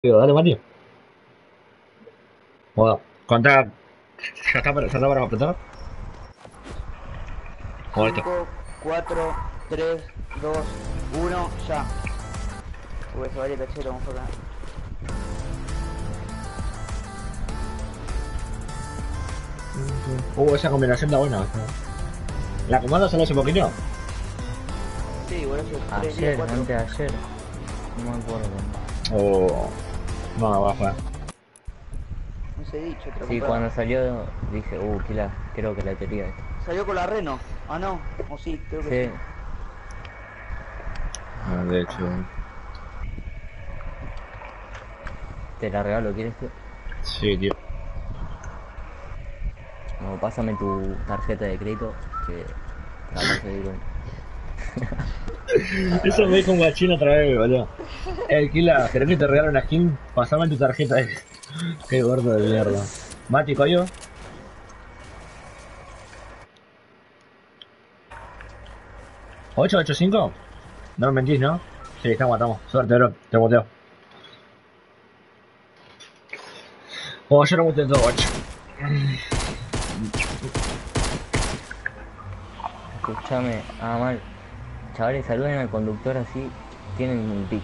Digo, dale, Mati. Bueno, contá. ¿Ya está para completar? ¿O listo? 5, 4, 3, 2, 1, ya. Uy, se vale cachero, vamos acá. Esa combinación está buena. ¿La comanda solo hace poquito? Sí, boludo, hace 3 días, Ayer, 4. antes de ayer, no me acuerdo. O. No, va a jugar. No sé dicho, te lo Sí, compraba. cuando salió dije, creo que la quería esta. Salió con la Reno. Ah, no. O sí, creo que Sí, sí. Ah, de hecho. te la regalo, ¿quieres tú? Sí, tío. No, pásame tu tarjeta de crédito, que capaz de ir un... Eso me dijo un guachín otra vez, boludo. Kila, ¿querés que te regale una skin? Pasame tu tarjeta. Qué gordo de mierda. Mati, coyo. 885. No me mentís, ¿no? Sí, estamos. Suerte, bro. Te boteo. Oh, yo no me todo, guacho. Escuchame, mal. Chavales, saluden al conductor así, tienen un pico.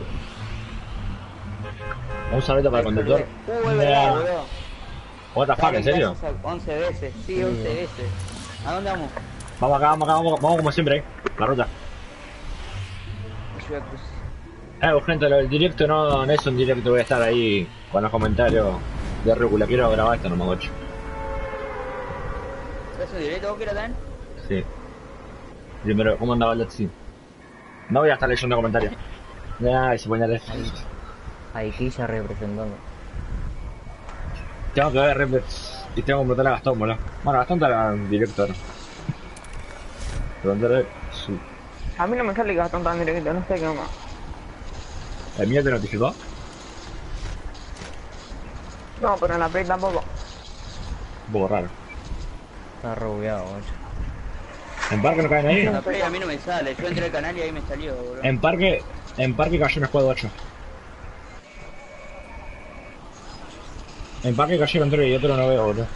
Un saludo para el Le conductor. saludé. Es verdad, boludo. What the fuck, ¿en Dale, serio? gracias a 11 veces. Sí, Sí, 11 veces. ¿A dónde vamos? Vamos como siempre, la ruta. Ayuda a Cruz. Urgente, lo del directo no es un directo, voy a estar ahí con los comentarios de Rúcula. Quiero grabar esto nomás, ocho. ¿Es un directo vos querés también? Sí. Primero, ¿cómo andaba el Let's? No voy a estar leyendo comentarios. Ay, se pone. ahí Quilla representando. Tengo que ver y tengo que preguntarle a Gastón, boludo. Bueno, Gastón está en directo, ¿no? Preguntarle su. A mí no me sale Gastón tan directo, no sé qué onda. ¿El mío te notificó? No, pero en la Play tampoco. Un poco raro. Está robueado, macho. ¿En parque no caen Sí, ahí? La no sé Play qué a mí onda. no me sale. Yo entré al canal y ahí me salió, boludo. En parque cayó un squad 8. En parque cayeron 3 y otro no veo, boludo.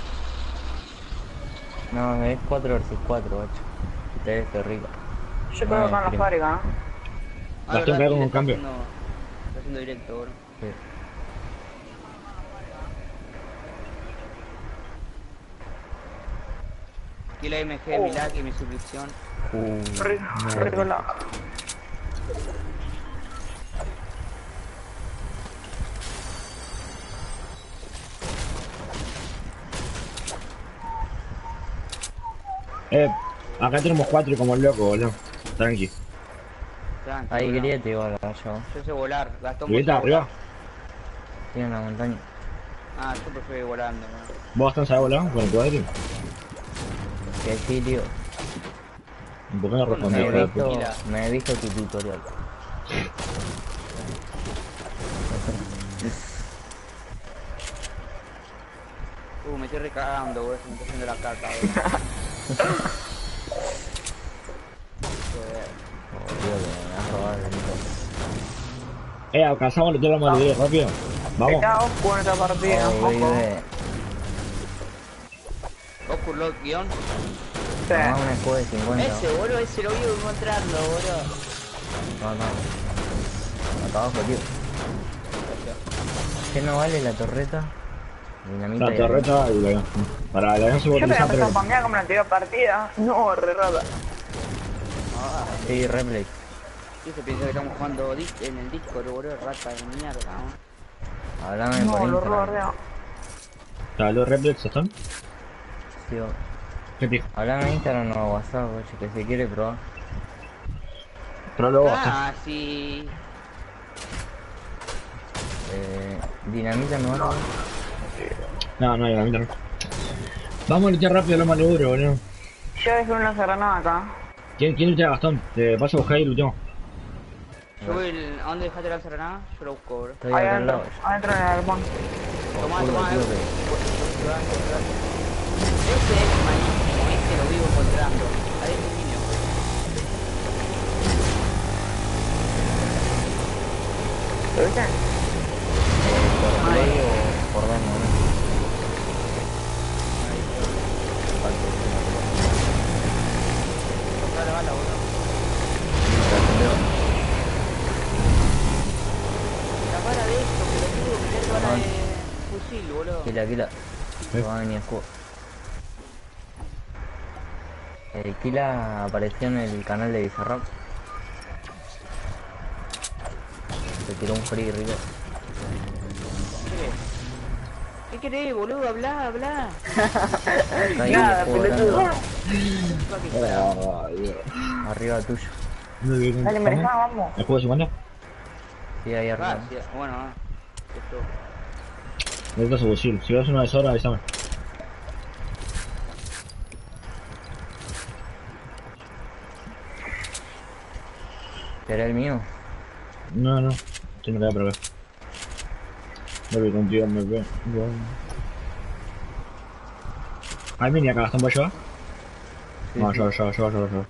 No, es 4 versus 4, macho. Ustedes se rico. Yo No creo que es acá en la primo. fábrica, ¿no? Ah, Gastón verdad, cayó con Kill un cambio. está haciendo directo, boludo. Sí. Kill AMG, mi like y mi suscripción. Rico, rico Mierda. la. Eh, acá tenemos 4 y como el loco, boludo. Tranqui. Tranqui, Ahí boludo. quería te igual allá. Yo sé volar. Gastón, vos ¿Subiste sabés volar. arriba? Tiene una montaña. Ah, yo prefiero ir volando, boludo. ¿Vos Gastón sabés volar con el cuadri? Que sí, tío. ¿Por qué no Vos no respondí, sabés hijo Me he de volar, puta? visto, tequila. me he visto tu tutorial. Me estoy recagando, boludo. Se me está haciendo la caca, boludo. Joder. Oh, tío, que me vas a robar entonces. Alcanzamos los dos más de 10, rápido. Vamos. Está oscuro en esta partida, Oh, ojo. baby. Oscurlot guión. Sí. Tomá un escudo de 50. Ese, boludo, ese lo vivo encontrando, boludo. No, no. Acá abajo, tío. ¿Qué no vale la torreta? Dinamita La y avión. torreta y la. Para el avión se puede Yo te utilizar, empecé a pero. spamear como en la anterior partida. No, re rata. Ah, Sí, replay. sí se piensa que estamos jugando en el Discord, boludo, rata de mierda, ¿no? Hablame por No, lo Instagram. robardeo. ¿Los reflex están? Tío. ¿Qué pico? Hablame en Instagram o WhatsApp, oye, que se quiere probar. Pero luego Gastón. Ah, sí. Dinamita no vale. No, no, la mitad no. Vamos a luchar rápido lo más duro, boludo. Yo dejé una granada acá. ¿Quién lucha a Gastón? Te paso a buscar y luchamos. Yo voy ¿a dónde dejaste la granada? Yo lo busco, bro. Estoy Ahí acá al adentro, lado. adentro en el galpón. Tomá, Culo, tomá, tío, Ese es malísimo, ese lo vivo encontrando. Ahí es un niño. ¿Lo viste? fusil, boludo. Kila. Va a venir escudo. Kila apareció en el canal de Bizarrap. Se tiró un free rico. ¿Qué querés, boludo? Habla. Acá hay Nada, escudo pelotudo. grande. Arriba tuyo. Dale, me dejá, vamos. ¿El juego de 50? Sí, ahí arriba. Gracias. Bueno, esto. Necesito su fusil. Si ves una de sobra, avísame. ¿Será el mío? No. Tiene que dar por acá. No vi contigo, me ve. ¿Hay mini acá? ¿Están para llevar? Sí, No, sí. yo.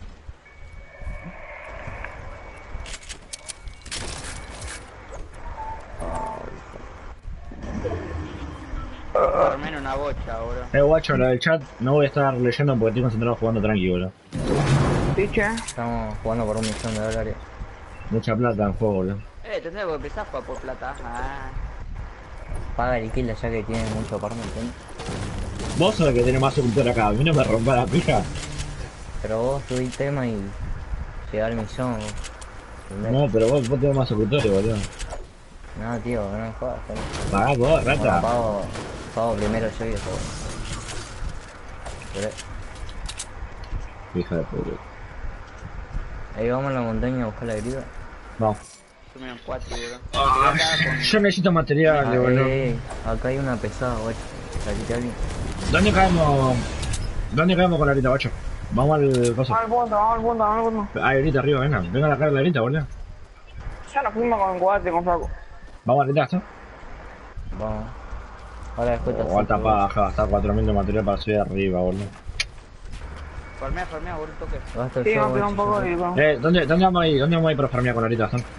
Armé en una bocha, boludo. Guacho, la del chat no voy a estar leyendo porque estoy concentrado jugando tranqui, boludo. Piche. Estamos jugando por $1.000.000. Mucha plata en juego, boludo. Tendré que empezar a jugar por plata. Paga el Kila ya que tiene mucho apartment, ¿entiendes? Vos sos el que tiene más suscriptor acá, a mí no me rompa la pija. Pero vos subí tema y llega al millón. ¿Entendés? No, pero vos tenés más suscriptores, boludo. No, tío, no jodas. Pagá vos, Bueno, rata. pago primero yo y después. ¿Querés? Hija de puta. Ahí vamos a la montaña a buscar la grida. Vamos. Yo me dan 4, boludo. Yo necesito material, boludo. Acá hay una pesada, guacho. Salite alguien. ¿Dónde caemos con la grita, guacho? Vamos al coso. Vamos al punto. Hay grita arriba, venga. Venga a la cara de la grita, boludo. Ya nos fuimos con Guate, con Flaco. Vamos a la grita, ¿está? Vamos. Ahora después te Alta acerco, paja, gastar 4.000 de material para subir arriba, boludo. Farmea, boludo, un toque. Gasto Sí, yo, vamos a pegar un guacho, poco yo. y vamos. ¿Dónde vamos ahí? ¿Dónde vamos ahí para farmear con la grita, Gastón?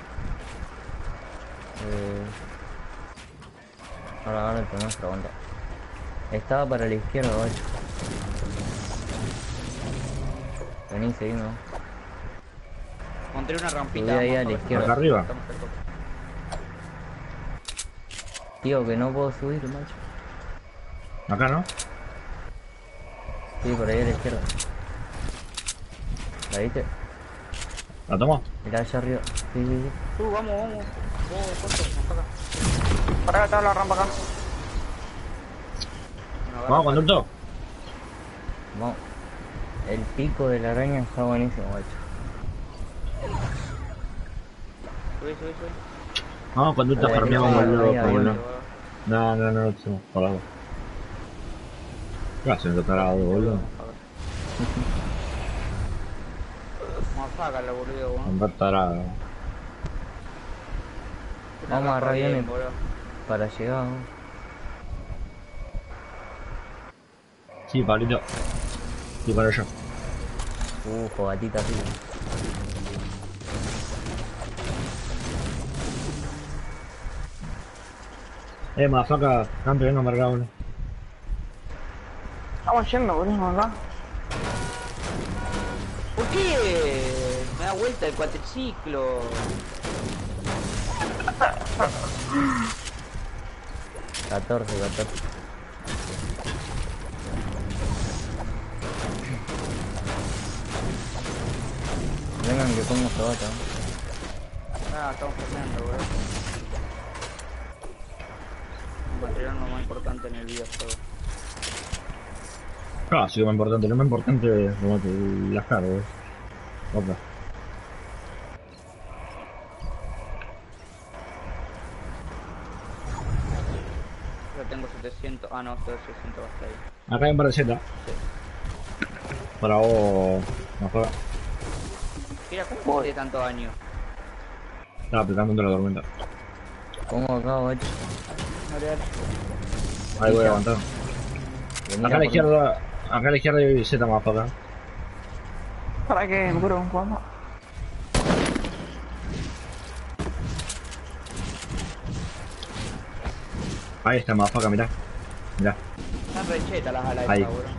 Ahora te muestro, aguanta. Estaba para la izquierda, guacho. Vení, seguimos. Encontré una rampita. Subí ahí vamos a la ver. izquierda. Acá arriba. Estamos cerca. Tío, que no puedo subir, macho. Acá, ¿no? Sí, por ahí a la izquierda. ¿La viste? ¿La tomo? Mirá allá arriba. Sí. Vamos. ¿Cuánto? Acá. Para acá está la rampa acá. Bueno, Vamos, conducto. Vamos. El pico de la araña está buenísimo, guacho. Subí. Vamos, conducto, Ahí, farmeamos ahí, como ahí, loco, ahí, boludo. No, estamos parados. ¿Qué hacen, tarado, boludo? Vamos a sacarla, boludo. Andar tarado. Vamos a agarrar aviones boludo. para llegar, ¿no? Sí, Pablito. Sí, para yo. Fogatita así. Mafaca, campe, venga a marcar uno. Estamos yendo, boludo, acá. ¿Por qué me da vuelta el cuatriciclo? Catorce. Vengan que pongo fogata. Estamos perdiendo, boludo. Un material no más importante en el videojuego. Ah, sí, lo más importante, lo más importante es como que las cargas. Opa. Yo tengo 700. Ah, no, estoy 600 hasta ahí. Acá hay un par de Z. Para vos, Mafaca. Mira, ¿cómo tiene tanto daño? Estaba aplicando contra la tormenta. Pongo acá, guacho. Ahí voy a aguantar. Vení Acá a la izquierda hay Z, Mafaca. ¿Para qué? Me curo, ¿cuándo? Ahí está, Mafaca, mirá. Mirá. Están rechetas las alas Ahí. esta, boludo.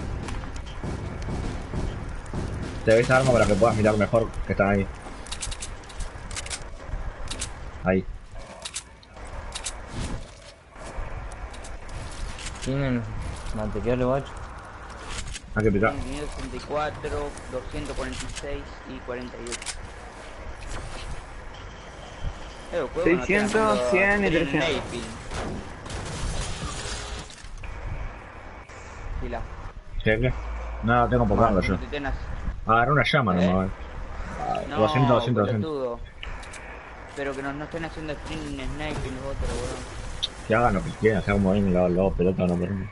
Te doy esta arma para que puedas mirar mejor que están ahí. Ahí. Tienen material guacho. Hay que picar. 564, 246 y 48. El juego 600, 100 y 300. Fila. ¿Qué? No, tengo poca yo. No te tengas. Agarré una llama nomás. No, 200, 200, 200. pelotudo. Pero que no estén haciendo sprint sniping los otros, boludo. Que hagan lo que quieran, sea como ven los pelotas no permiten.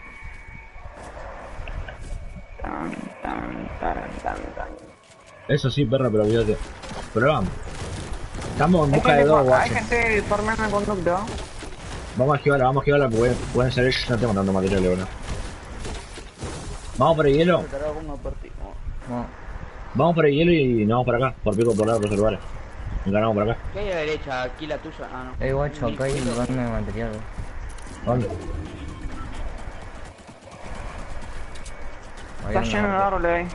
Eso sí, perro, pero olvídate. Pero estamos en busca de dos Hay guachos. gente farmeando en conducto. Vamos a esquivarla porque pueden ser ellos, no tengo tanto material, boludo. Vamos por el hielo. No. Vamos por el hielo y nos vamos para acá, por pico por lado reservar. Encaramos por acá. ¿Qué hay a la derecha? Aquí la tuya. Ah, no. Guacho, acá hay un banda de material. ¿Dónde? Está lleno de árboles ahí.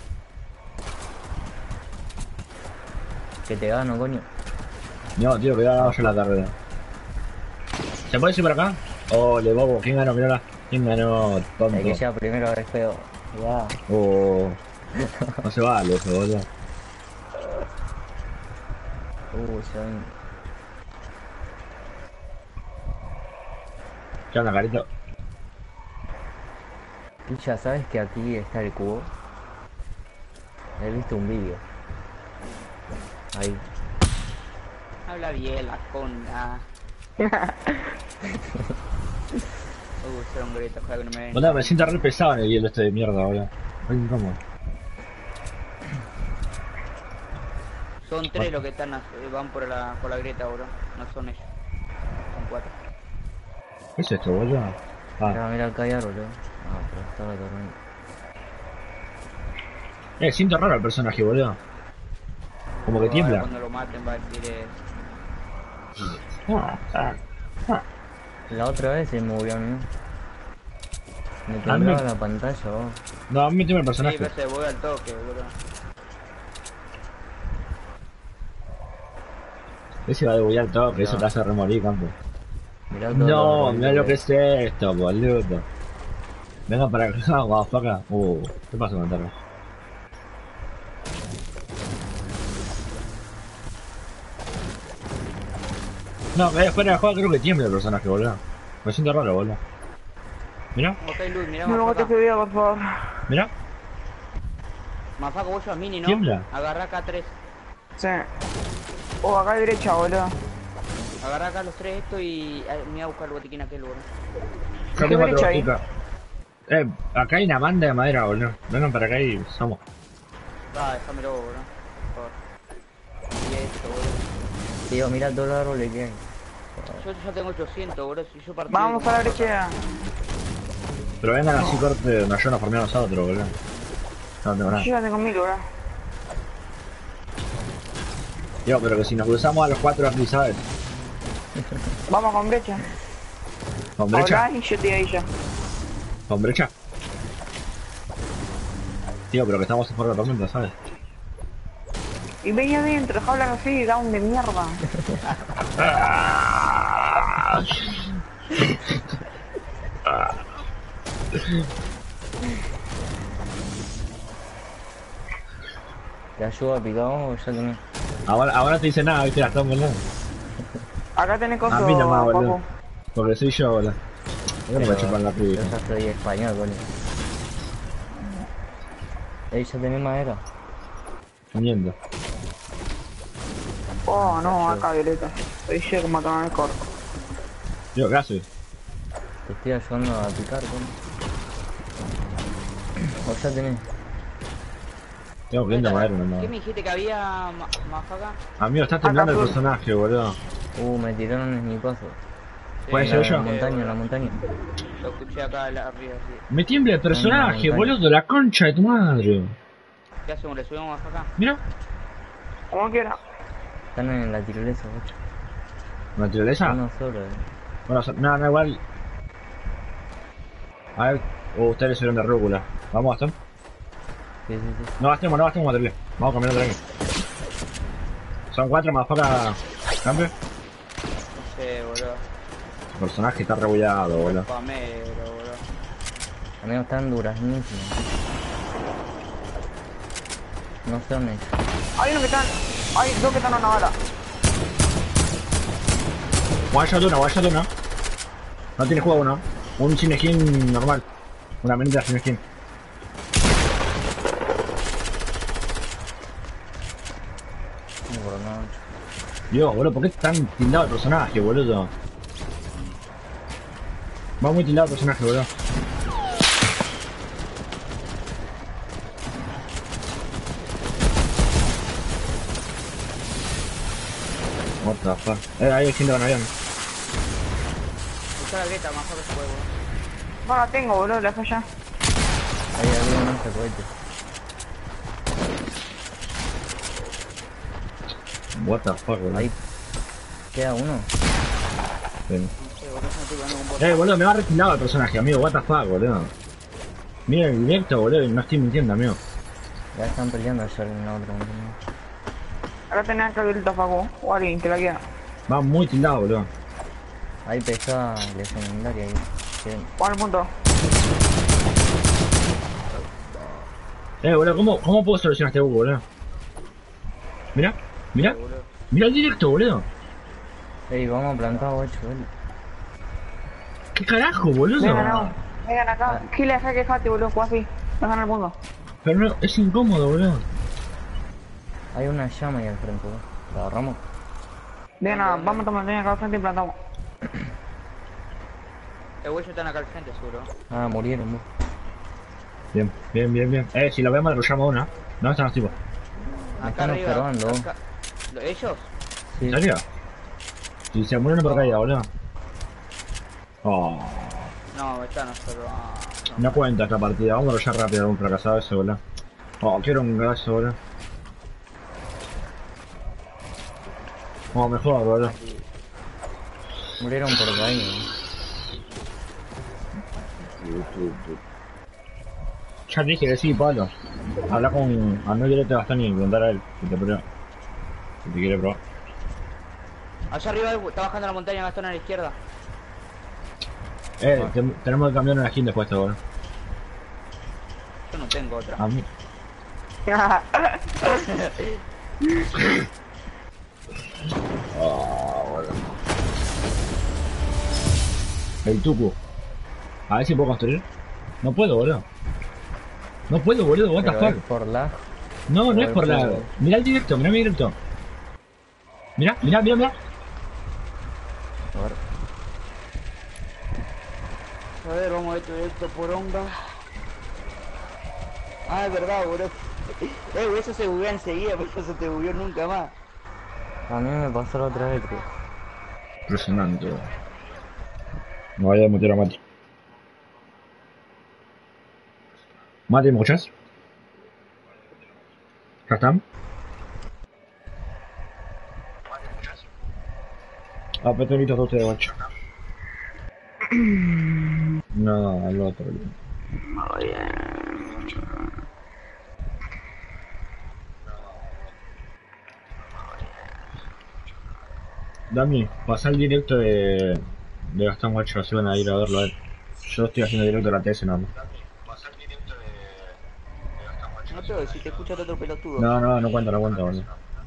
Que te gano, coño. No, tío, que ya vamos a la carrera. ¿Se puede ir por acá? Oh, le bobo, ¿quién ganó? Mírala. ¿Quién ganó, tonto? El que sea primero es feo. Ya. Oh, no se vale eso, boludo. Se ven. ¿Qué onda, carito? Y ya sabes que aquí está el cubo. He visto un vídeo. Ahí. Habla bien la conda. Ser un grito, ojalá que no me ven. Boludo, me siento re pesado en el hielo este de mierda, boludo. Re incómodo. Son tres los que están, van por la grieta, bro. No son ellos. Son cuatro. ¿Qué es esto, boludo? Mira, mira acá hay árbol, pero está la tormenta. Siento raro el personaje, boludo. Como que Ahora tiembla. cuando lo maten va a decir La otra vez se movió, ¿no? Me A mí- temblaba la pantalla, vos. No, a mí me tiembla el Sí, personaje. pero se voy al toque, bro. Ese va a debullar todo, que eso te hace remorir, campo. Mirá todo No, lo mira lo que es esto, boludo. Venga para acá, guafaca. ¿Qué pasa con el perro? No, fuera de juego creo que tiembla el personaje, boludo. Me siento raro, boludo. Mira, Ok, Luis, mirá No me botes Mafaca. que vida, por favor. mira. Mafaca, vos llevas mini, ¿no? Tiembla. Agarrá acá tres. Sí. Oh, acá a derecha, boludo. Agarrá acá los tres esto y me voy a buscar el botiquín aquel, bro. Yo tengo derecha otro ahí. botica. Acá hay una banda de madera, boludo. Vengan para acá y somos. Déjamelo, bro. Por favor. Y esto, bro. Tío, mira todos los árboles que hay. Yo ya tengo 800, bro. Si yo partí. Vamos a la derecha. Pero vengan así corte donde yo nos formé a nosotros, boludo. No tengo nada. Yo ya tengo 1000, boludo. Digo, pero que si nos cruzamos a los cuatro aquí, ¿sabes? Vamos con brecha. ¿Con brecha? Hablá y yo te digo ahí ya. ¿Con brecha? Tío, pero que estamos por la tormenta, ¿sabes? Y ven ahí adentro, deja hablar así, down de mierda. ¿Te ayuda a picar o ya tenés? Ahora te dice nada, viste, la estamos hablando. Acá tenés cosas, A mí nomás, boludo. Paco. Porque soy yo, boludo. Yo no me chupan la Yo piba. ya soy español, coño. ¿Ya tenés madera? Viniendo. Oh, no, acá violeta. Soy yo como tomar el corto. Digo, ¿qué haces? Te estoy ayudando a picar, coño. ¿O ya tenés? Tengo 500 madera ¿Qué nomás. me dijiste que había, Mafaca? Amigo, está temblando el Acá, personaje, boludo. Me tiraron en mi paso. ¿Puede Sí, ser En yo? la montaña, en la montaña. Lo escuché acá arriba, sí. Me tiembla el personaje, montaña. boludo, la concha de tu madre. ¿Qué hacemos? ¿Le subimos Mafaca? Mira, Como quiera. Están en la tirolesa, ocho. naturaleza. Uno solo, Bueno, no, igual. A ver, ustedes subieron de rúcula. Vamos, Gastón. Sí, sí, sí. No gastemos material. Vamos a cambiar de aquí. Son 4 más poca. ¿Cambio? No sé, boludo. El personaje está rebullado, boludo. Pamero, boludo. Amigos, están duraznísimos. No sé dónde. Hay uno que están. Hay dos que están a una bala. One shot una. No tiene juego uno. Un sin skin normal. Una menita sin skin. No, bro, no. Dios, boludo, ¿por qué es tan tildado el personaje, boludo? Va muy tildado el personaje, boludo. What the fuck. Ahí hay gente con avión. Busca la grieta, más que se puede, boludo. No la tengo, boludo, la falla. Ahí había unos cohetes. What the fuck, boludo. Ahí queda uno. Bien. No sé, boludo, yo no estoy jugando con vos. Boludo, me va retirado el personaje, amigo. What the fuck, boludo. Mira el directo, boludo, y no estoy mintiendo, amigo. Ya están peleando allá en la otra montaña. Ahora tenés que abrir el Facu o alguien que la quiera. Va muy tildado, boludo. Ahí pesa legendaria ahí. Sí. Juan el punto. Boludo, ¿cómo puedo solucionar este bug, boludo? Mira, Boludo. mira el directo, boludo. Ey, vamos a plantar 8, boludo. ¿Qué carajo, boludo? Vengan acá. Kill esa que fati, boludo, juega así. Dejan el punto. Pero no, es incómodo, boludo. Hay una llama ahí al frente, boludo. ¿La agarramos? Vengan, vamos a tomar acá al frente y plantamos. El güey están acá al frente, seguro. Ah, murieron, boludo. Bien. Si lo vemos, arrollamos una. ¿Dónde están los tipos? Me Acá están arriba. observando. Acá. ¿Ellos? Sí. ¿En serio? Si se murieron por caída, boludo. Oh, No, están observando. no cuenta esta partida. Vamos a arrollar rápido a un fracasado ese, boludo. Oh, quiero un gaso, boludo. Oh, mejor, boludo. Murieron por caída, boludo. Ya te dije que sí, Pablo. Habla con Anuel directo Gastón y preguntar a él si te prueba. Si te quiere probar. Allá arriba está bajando la montaña, Gastón a la izquierda. Tenemos que cambiar una skin después, boludo. Yo no tengo otra. A mí. Boludo. El tucu. A ver si puedo construir. No puedo, boludo. No puedo, boludo, what the Pero es fuck. por la... No, no es por la. juego. Mirá el directo, mirá mi directo. Mirá. A ver. A ver, vamos a ver esto por onda. Ah, es verdad, boludo. Güey, eso se buguea enseguida, pero eso se te bugueó nunca más. A mí me pasó la otra vez, creo. Impresionante. No vaya a meter a Mati. Mati, ¿me escuchas? ¿Ya están? Ah, petonitos de ustedes, guacho. No, al otro. Dami, pasá el directo de Gastón Guacho, así van a ir a verlo a él. Yo estoy haciendo directo de la TS nada más. No te voy a decir, te escucha otro pelotudo. No cuenta, boludo.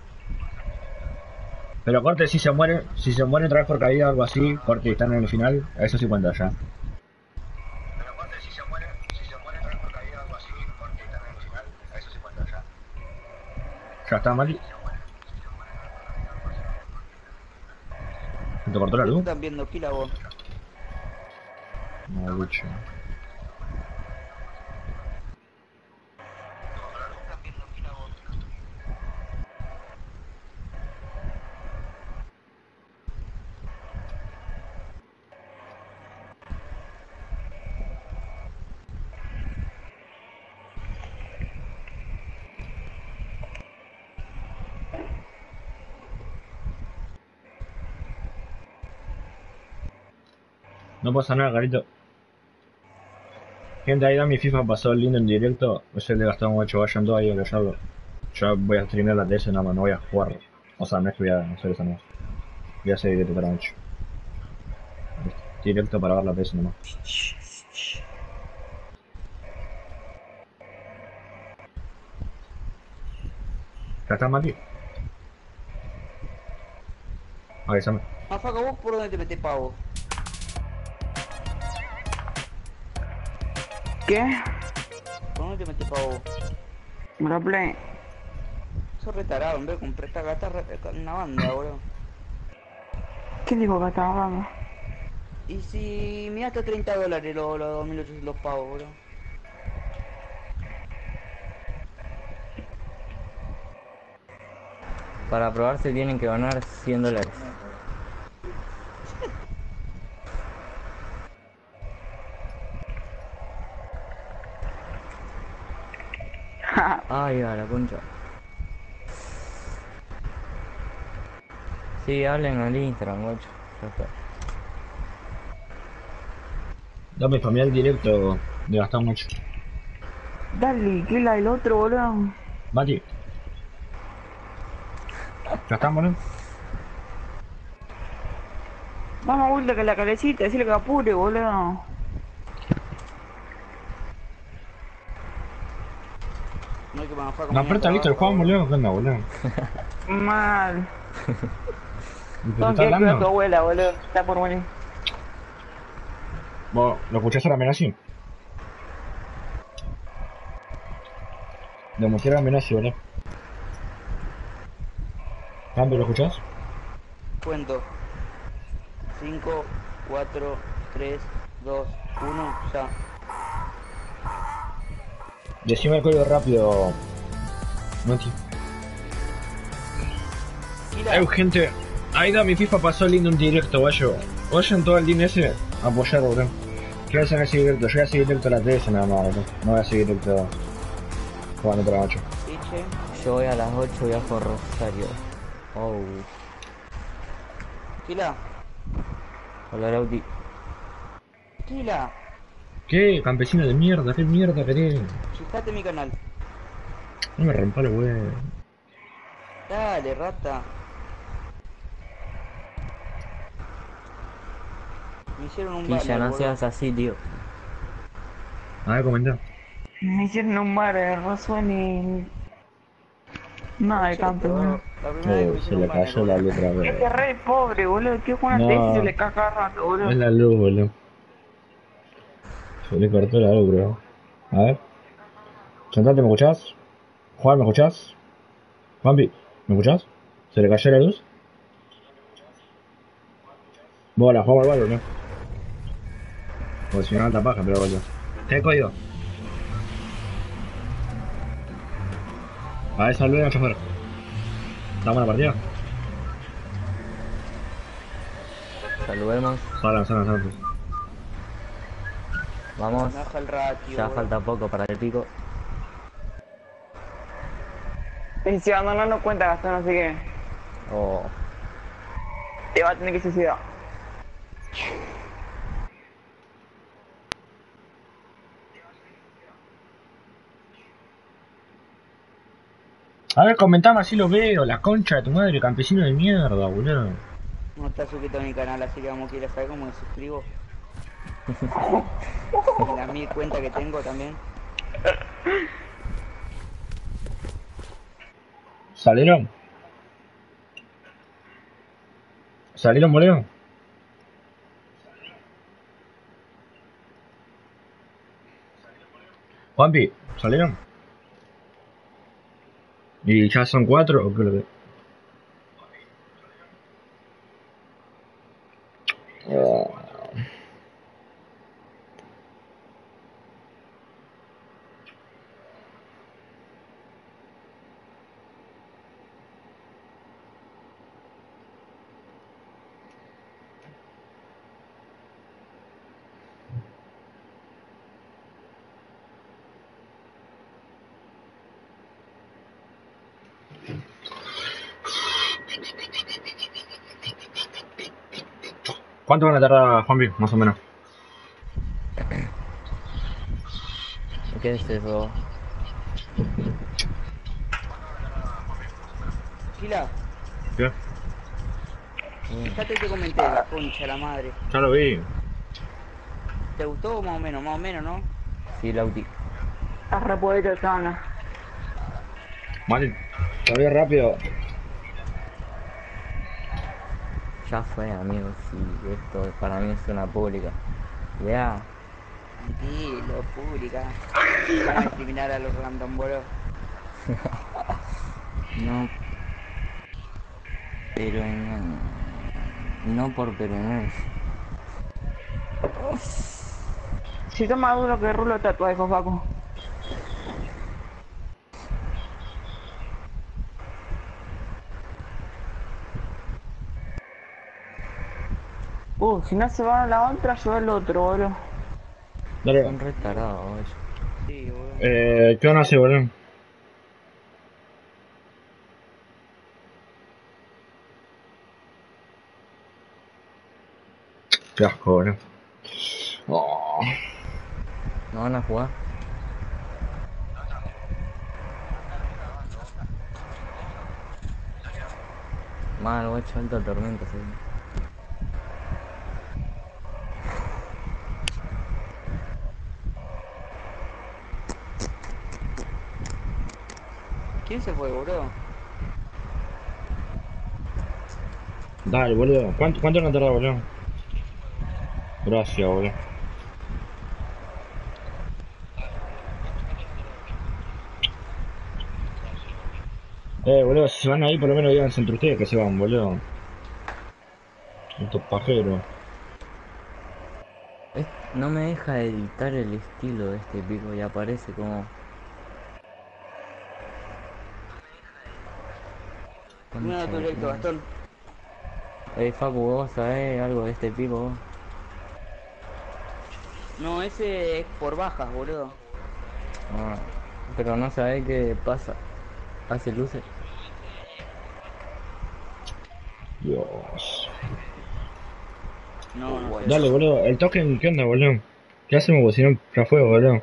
Pero corte, si se muere otra vez por caída o algo así, corte y están en el final, eso sí cuenta ya. Pero corte, si se muere otra vez por caída o algo así, corte y están en el final, eso sí cuenta ya. ¿Ya está, Mati? ¿Te cortó la luz? Están viendo pila vos. No, bicho. No pasa nada, carito. Gente, ahí da mi FIFA pasó lindo en directo. Es el de Gastón Guacho, vayan todos ahí a apoyarlo. Yo voy a streamear la TS nada más, no voy a jugar. O sea, no es que voy a hacer eso, no. Voy a hacer directo para mucho. Listo. Directo para ver la PS nomás. ¿Ya está, Mati? Avísame. Mafaca, ¿vos por dónde te metés, pavo? ¿Qué? ¿Por dónde te metés, pavo? Me lo play. Sos retarado, hombre, compré esta gata una banda, boludo. ¿Qué digo que estaba hablando? Y si me gasto $30 los 2800 pavos, boludo. Para probarse tienen que ganar $100. Ay, a la concha. Sí, hablen al Instagram, guacho. Ya está. Dame familiar directo de gastar mucho. Dale, ¿qué es la del otro, boludo? Mati. ¿Ya estamos, no? Vamos a vuelta que la calecita, decirle que apure, boludo. No hay que mafaca No, pero está listo el juego, boludo. ¿Qué onda, boludo? Mal. ¿De qué Tengo estás que cuidar a tu hablando? abuela, boludo. Está por morir. ¿Vos lo escuchás a la amenaza? De mujer a amenaza, boludo. ¿Cambio lo escuchás? Cuento. 5, 4, 3, 2, 1, ya. Decime el código rápido. Mati. Mira, Gente. Ahí da mi FIFA pasó lindo un directo, guayo. Vayan todo el DIN ese a apoyar, boludo. ¿Qué vas a seguir directo? Yo voy a seguir directo a la 13 nada más, boludo. No voy a seguir directo jugando para 8. Piche. Yo voy a las 8 y bajo Rosario. Oh. Kila, Hola, Lauti. Kila, ¿Qué? Campesino de mierda, ¿qué mierda querés? fíjate mi canal. No me rompa el huevo. Dale, rata. Me hicieron un Quilla, banner, no boludo. seas así, tío. A ver, comenta. Me hicieron un bar de Roswell y... Nada de Che, campo, boludo. la primera vez que me Se hicieron le un banner, cayó la boludo. letra, Es que boludo. es re pobre, boludo. ¿Qué juega No. te y se le cae cada rato, boludo? Es la luz, boludo. Se le cortó la luz, bro. A ver. Sentate, ¿me escuchás? Juan, ¿me escuchás? Juanpi, ¿me escuchás? ¿Se le cayó la luz? Bola, jugamos al barrio, ¿no? Porque si no, alta paja, pero boludo. ¿Qué código? A ver, saluden al chofer. ¿Estamos en la partida? Saludemos. Salgan. Vamos. Baja el ratio, Ya boludo. falta poco para el pico. Y si abandonando cuenta Gastón, así que Oh. te va a tener que suicidar. A ver, comentame así lo veo. La concha de tu madre, campesino de mierda, boludo. No está suscrito a mi canal, así que vamos a ir a saber cómo me suscribo. Y las 1000 cuentas que tengo también. ¿Salieron? ¿Salieron, boludo? Juanpi, ¿salieron? ¿Y ya son 4 o qué lo que? ¿Cuánto van a tardar, Juanpi, más o menos? ¿Qué es eso? Kila, ¿Qué? fíjate que comenté, la concha, la madre. Ya lo vi. ¿Te gustó más o menos? Más o menos, ¿no? Sí, Lauti. Estás re poeta, Tana. Mati, todavía rápido. Ya fue, amigos, y esto para mí es una pública. Ya, Tranquilo, pública. Vamos a discriminar a los random, boludo. no, pero no, no por perones. Si toma duro que rulo tatuajes, Paco. Si no se va a la otra, yo al otro, boludo. Dale. Son retardados ellos. Sí, boludo. ¿Qué van a hacer, boludo? Qué asco, boludo. Oh. ¿No van a jugar? Mal, guacho, alta tormenta, sí. ¿Quién se fue, boludo? Dale, boludo. ¿Cuánto no tardó, boludo? Gracias, boludo. Boludo, si se van ahí, por lo menos díganse entre ustedes que se van, boludo. Estos pajeros. No me deja editar el estilo de este pico y aparece como... Mira Concha tu de tu directo, madre. Gastón. Facu, ¿vos sabés algo de este pico vos? No, ese es por bajas, boludo. Ah, pero no sabés qué pasa. Hace luces. Dios. No, no sé. Dale, boludo. El token, ¿qué onda, boludo? ¿Qué hacemos, boludo? Si no, ya fue, boludo.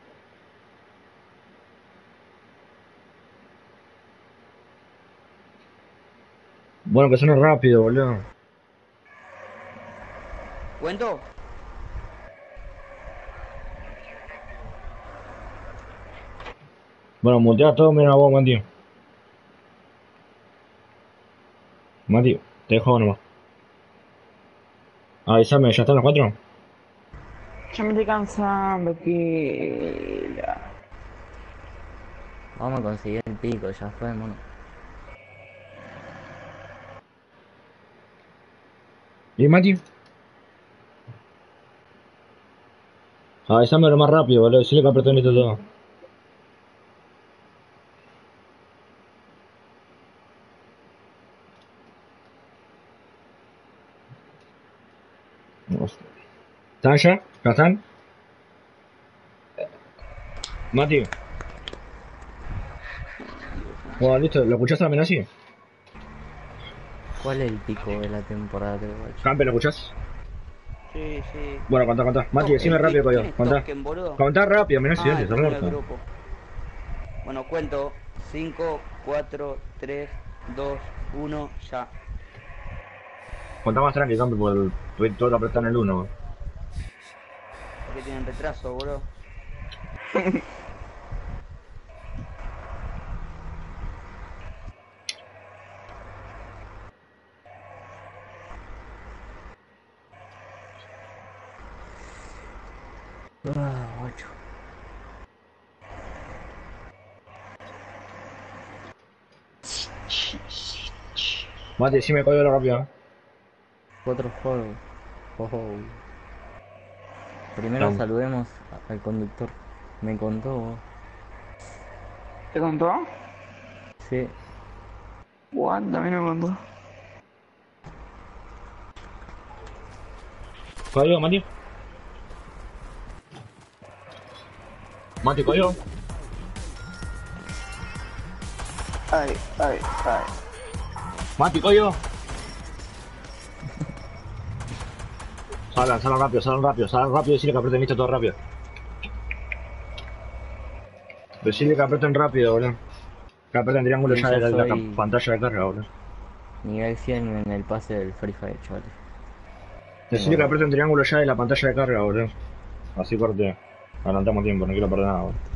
Bueno, que suene rápido, boludo. ¿Cuento? Bueno, mutea todo menos a vos, Mati. Mati, te dejo nomás. Avísame, ¿ya están los cuatro? Ya me estoy cansando, que... Vamos a conseguir el pico, ya fue, mono. ¿Y Mati? Avísame lo más rápido, boludo. Decirle que apretó esto todo. ¿Están ya? ¿Ya están? Mati. Bueno, listo. ¿Lo escuchás a la amenaza? ¿Cuál es el pico de la temporada, guacho? Campe, ¿lo escuchás? Sí, sí. Bueno, contá. Mati, decime rápido, ¿Quién coño. es Contá. Token, boludo? Contá rápido, amenaza, Ah, dale, el está dueño del muerto. grupo. Bueno, cuento. 5, 4, 3, 2, 1, ya. Contá más tranqui, Campe, porque todo lo apretó en el 1. Porque tienen retraso, boludo. Ah, guacho. Mati, decime código rápido. 4 juegos. Ojo. Primero Estamos. saludemos al conductor. Me contó vos. ¿Te contó? Sí. What? También me contó. ¿Código, Mati? Mati, código. Ay. Mati, código. Salgan rápido, decirle que aprieten esto todo rápido. Decirle que aprieten rápido, boludo. Que aprieten triángulo Sí, ya yo de la soy pantalla de carga, boludo. nivel 100 en el pase del Free Fire, chavales. Decirle que aprieten triángulo ya de la pantalla de carga, boludo. Así corte. Adelantamos tiempo, no quiero perder nada. Boludo.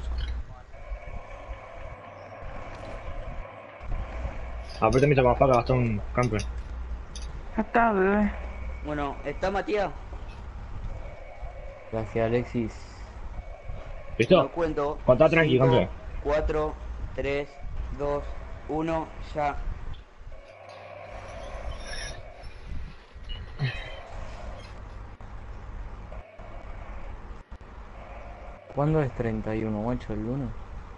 Apretame esta papaca, Gastón, campe. Ya está, bebé. Bueno, ¿está Matías? Gracias, Alexis. ¿Listo? No cuento. Contá tranqui, 5, campe. 4, 3, 2, 1, ya. ¿Cuándo es 31, guacho? ¿El lunes?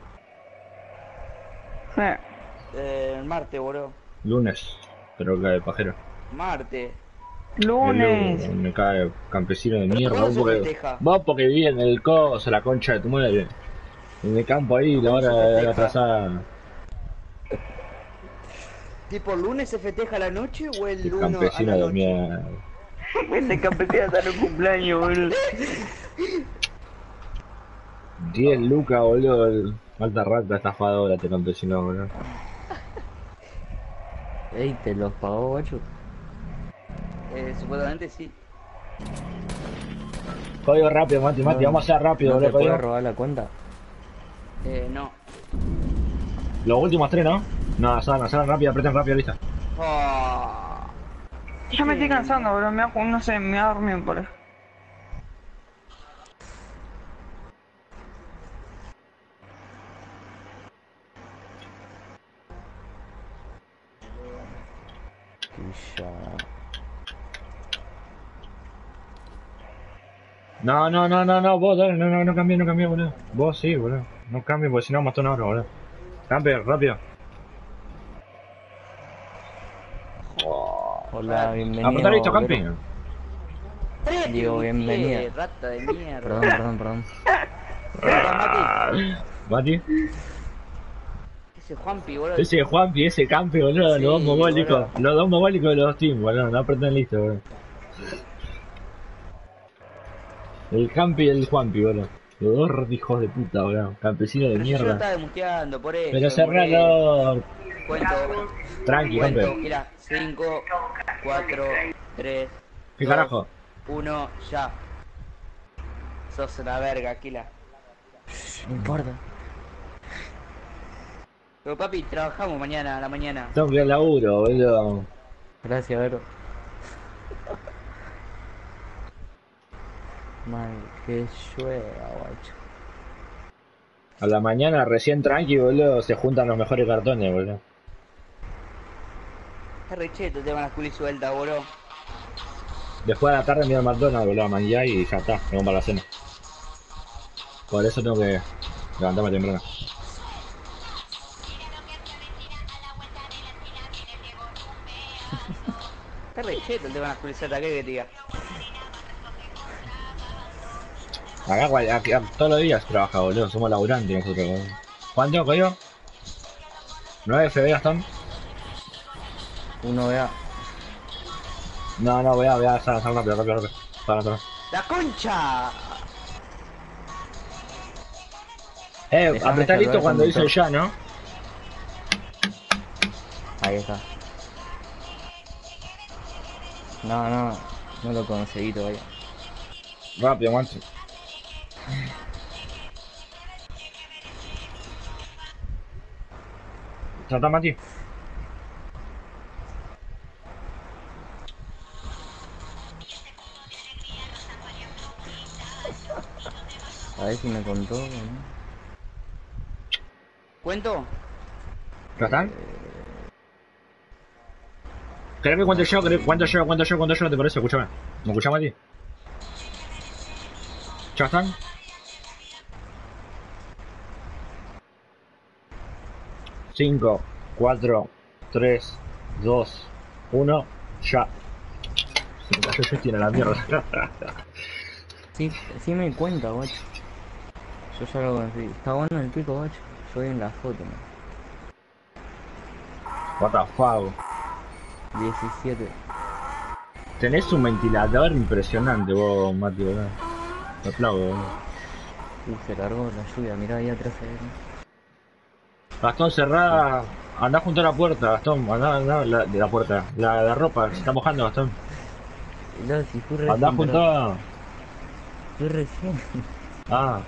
Sí. El martes, boludo. Lunes. Pero cae pajero. Martes. Lunes. Me cae campesino de mierda. ¿Cuándo Vos se porque, festeja? vos porque viví en el coso, la concha de tu madre. En el campo ahí, la ¿Cómo se hora de festeja? atrasada. ¿Tipo lunes se festeja la noche o el El lunes a campesino la de noche? mierda. Ese campesino está en el cumpleaños, boludo. 10 lucas, boludo. Alta rata estafadora este campesino, boludo. Ey, ¿te los pagó, guacho? Supuestamente sí. Código rápido, Mati, No, vamos a hacer rápido, ¿No te boludo. puede Código. robar la cuenta? No. Los últimos 3, ¿no? No, salgan rápido, aprieten rápido, lista. Ah, Ya me estoy cansando, boludo. Me voy a, no sé, me voy a dormir por eso. Y ya... No, vos dale, no cambies, boludo. Vos sí, boludo. No cambies porque si no mató una hora, boludo. Cambie, rápido. Hola, bienvenido. Apretá listo, obrero. campi. Digo, bienvenida. Rata de mierda. Perdón. Mati. Mati. Ese Juanpi, boludo. Ese Juanpi, ese campi, boludo. Sí, Los dos mogólicos. boludo. Los dos mogólicos de los dos teams, boludo. No apretan listo, boludo. El campi y el Juanpi, boludo. Los dos hijos de puta, boludo. Campesino de Pero si yo lo mierda. estaba desmuteando, por eso. Pero cerralo. Cuento. Tranqui, Cuento, campe. mira. 5, 4, 3. ¿Qué carajo? 1, ya. Sos una verga, Aquila. No importa. Pero papi, trabajamos mañana a la mañana. Tengo que ir al laburo, boludo. Gracias, Vero. Mal que llueva, guacho. A la mañana recién tranqui, boludo. Se juntan los mejores cartones, boludo. Está re cheto el tema de las culis sueltas, boludo. Después de la tarde me voy al McDonald's, boludo, a manjar y ya está, me voy para la cena. Por eso tengo que levantarme temprano. Está re cheto el tema de las culis sueltas, ¿qué que te diga? Acá, todos los días trabaja, boludo, somos laburantes nosotros, boludo. ¿Cuánto, código? 9 FB, Gastón. Uno vea. No, voy a sal rápido. Para. ¡La concha! Déjame Apretá salvar listo el cuando dice conductor. ya, ¿no? Ahí está. No lo conseguí todavía. Rápido, mancho. ¿Ya está, Mati? A ver si me contó, ¿no? ¿Cuento? ¿Ya están? ¿Querés que cuente yo? ¿Cuento yo? ¿Te parece? Escúchame. ¿Me escuchás, Mati? ¿Ya están? Cinco, 4, 3, 2, 1, ya. Se me cayó Justin a la mierda. Sí me cuenta, guacho. Yo ya lo conseguí. Está bueno el pico, guacho. Yo vi en la foto, ¿no? What the fuck. 17. Tenés un ventilador impresionante vos, Mati, boludo. Te aplaudo, boludo. Se largó la lluvia, mirá ahí atrás. Gastón, cerrá. Andá junto a la puerta, Gastón. Andá de la puerta. La ropa, se está mojando, Gastón. No, si fui re Andá temprano. junto a... Yo recién. Ah.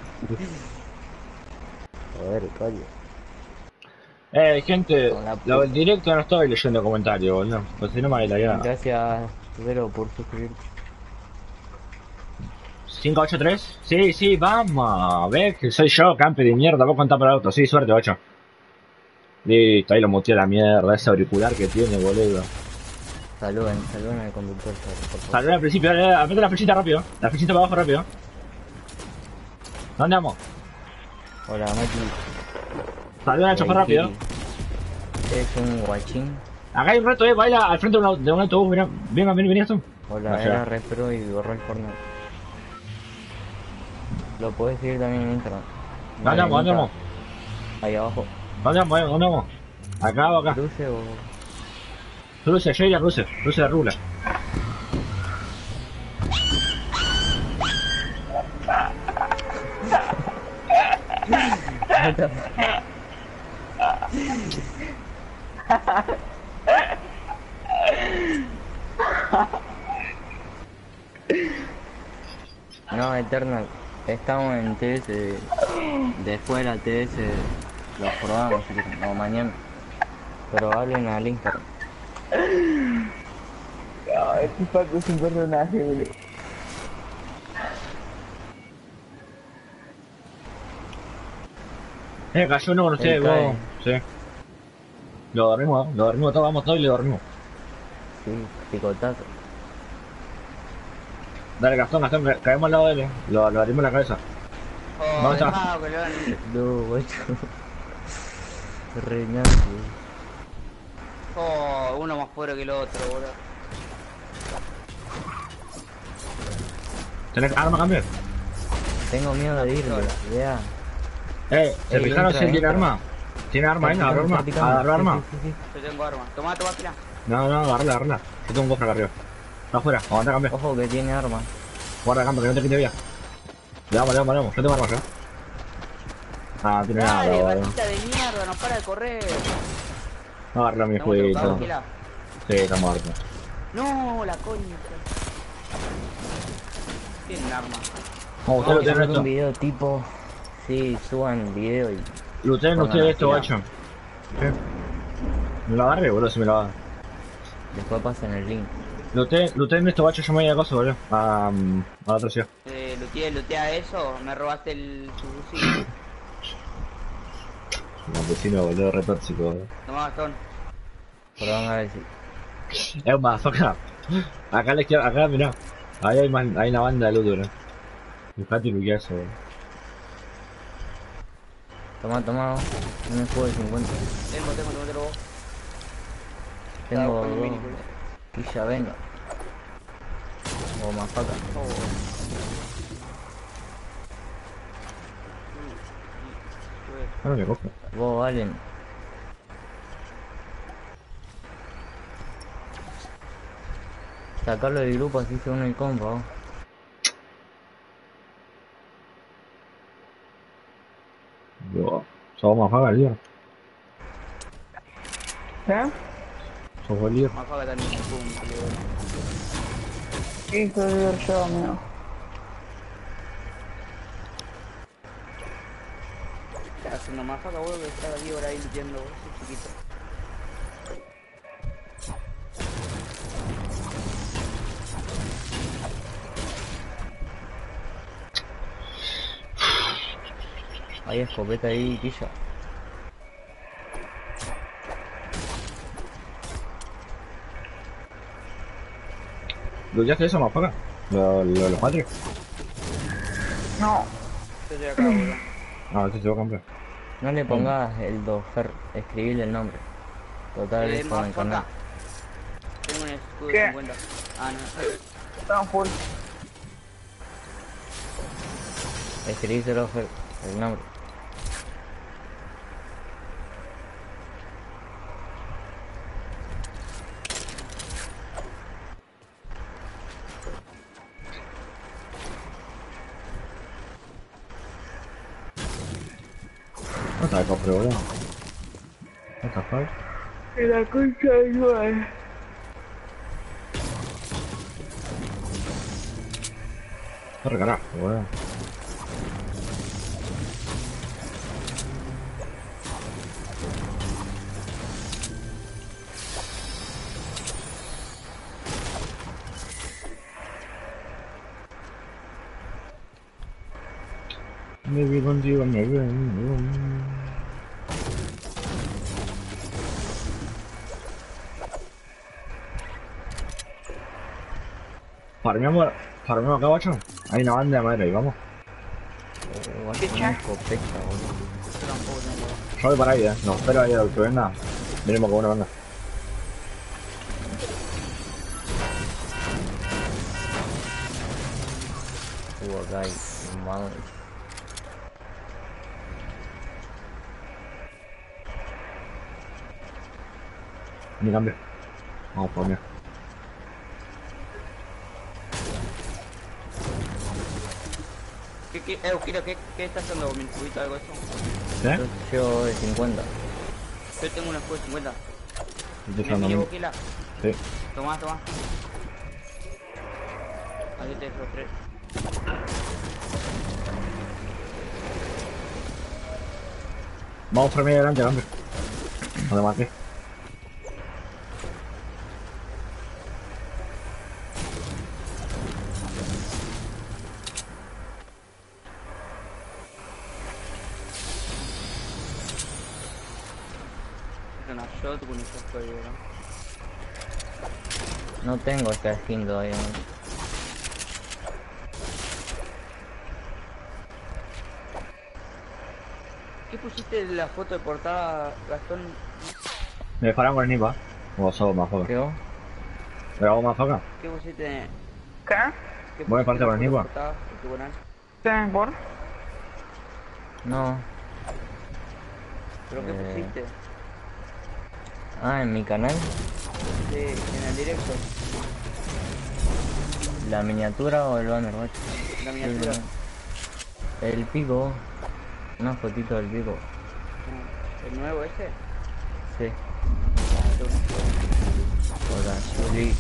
Joder, coño. Gente, Con la lo del puta. directo no estoy leyendo comentarios, boludo. Pues si no me la ya. Gracias, Vero, por suscribirte. 583. Sí, sí, vamos. Ves que soy yo, campe de mierda. Vos contás por el auto. Sí, suerte, 8. Listo, ahí lo muteé la mierda. Ese auricular que tiene, boludo. Saluden al conductor, por favor. Salió al principio, aprieta la flechita rápido. La flechita para abajo rápido. ¿Dónde vamos? Hola, Mati. Salió al chofer rápido. Es un guachín. Acá hay un reto, baila al frente de un autobús. Mira, venga esto. Hola, No era llega. re pro y borró el Fortnite. Lo podés seguir también en Instagram. ¿Dónde vamos? ¿Dónde vamos? Ahí abajo. ¿Dónde vamos? ¿Dónde vamos? Acá o acá. Cruce o... Cruce, yo iría a cruce. Cruce de rula. No, Eternal. Estamos en TS. Después de la TS lo probamos, si quieren, o mañana. Pero hablen al Instagram. No, este Paco es un personaje, boludo. Cayó uno con ustedes, cae. vos. Sí. Lo dormimos todos, vamos todos y lo dormimos. Sí, picotazo. Dale, Gastón, caemos al lado de él. Lo abrimos en la cabeza. Oh, ¿Dónde está? dejado que lo hagan. No, guacho. Reñazo. Oh, uno más fuerte que el otro, boludo. ¿Tenés arma cambiar? Tengo miedo de irle, vea. ¿Se fijaron si él tiene arma? ¿Tiene arma, venga, agarra arma? ¿Agarra arma? Sí. Yo tengo arma. Toma, tira. No, agarrala. Yo tengo un cofre acá arriba. Está afuera, aguanta cambiar. Ojo que tiene arma. Guarda campo, que no te quite vida. Le damos. Yo tengo arma ya. Ah, tiene nada, Dale, boludo. batita de mierda, no para de correr. No agarra mi Estamos jueguito. trocados, tranquila. Sí, está muerto. No, la concha. Tienen arma. Ustedes lo tienen Subir un esto. video tipo... Sí, suban video y... Lo tienen Pongan ustedes la esto, fila. guacho. ¿Sí? Me lo agarré, boludo, si me lo agarré. Después pasen el link. Lo tienen esto, guacho, yo me voy a cosa, boludo. A la otra ciudad. Lutea eso, me robaste el fusil. No, vecino, boludo, re tóxico, boludo. Tomá, Gastón. Pero van a ver si... Es un motherfucker. Acá a la izquierda, acá, mirá. Ahí hay una banda de loot, boludo. Buscate y luquea eso, boludo. Toma, un escudo de 50. Tengo vos. Tengo buscando un dos. mini, boludo. Quilla, venga. O mafaca. Ah, me cojo. Vos, Valen. Sacarlo del grupo así se une el compa, vos. Yo. Sos motherfucker, líder. ¿Eh? Sos el líder. Mafaga también, pum, Hijo de Dios, yo, amigo. ¿qué estás haciendo mafaga, boludo? Que estaba 10 horas ahí luteando, vos, sos chiquito. Hay escopeta ahí, Quilla. ¿Luqueaste eso, motherfucker? Los cuatro. No. Yo estoy acá, boludo. Ah, este se va a comprar. No le pongas el dofer, escribile el nombre. Total, es con el canal. Tengo un escudo ¿Qué? de 50. Ah, no. Estamos full. Escribíselo, el nombre. No está de cofre, boludo. What the fuck? En la concha de igual. Corre carajo, boludo. Me vi contigo, me vi. Farmeamos acá, guacho. Hay una banda de madera ahí, vamos. Vas ¿Qué con cha? una escopeta, boludo. Yo tampoco tengo. Yo voy para ahí, no, espero ahí al que venga. Venimos con una banda. Acá hay un mago. Ni cambio. Vamos por mí. ¿Qué está haciendo mi cubito algo de eso? ¿Eh? Yo llevo de 50. Yo tengo una escudo de 50. Estoy ¿Me usando a mí. llevo Kila? Sí. Tomá. Ahí te dejo 3. Vamos por mí adelante, cambio. No te maté. Es una shot con esa escudo, ¿no? No tengo esta skin todavía. ¿Qué pusiste en la foto de portada, Gastón? Me disparan con el nipa. O sos más foca. ¿Qué vos? ¿Pero hago más foca? ¿Qué pusiste? ¿Qué? ¿Qué Voy a parte pusiste en con el la foto Nipa. de portada de tu canal? ¿Qué? ¿Por? No. ¿Pero qué pusiste? Ah, en mi canal. Sí, en el directo. La miniatura o el banner, guacho. La miniatura. El pico. Una fotito del pico. ¿El nuevo ese? Sí. Ah, tengo una foto. Hola, Juli.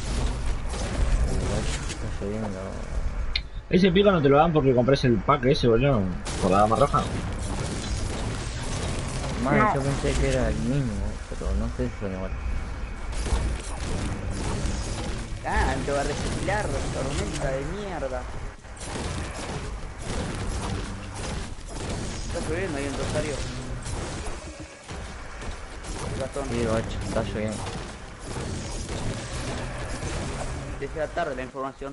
Está subiendo. Ese pico no te lo dan porque compres el pack ese, boludo. Por la dama roja. Man, No. yo pensé que era el mismo, pero no sé si son igual. Ah, te va a reciclar, tormenta de mierda. Está lloviendo ahí en Rosario. Gastón, Sí, guacho, está lloviendo. te llega tarde la información.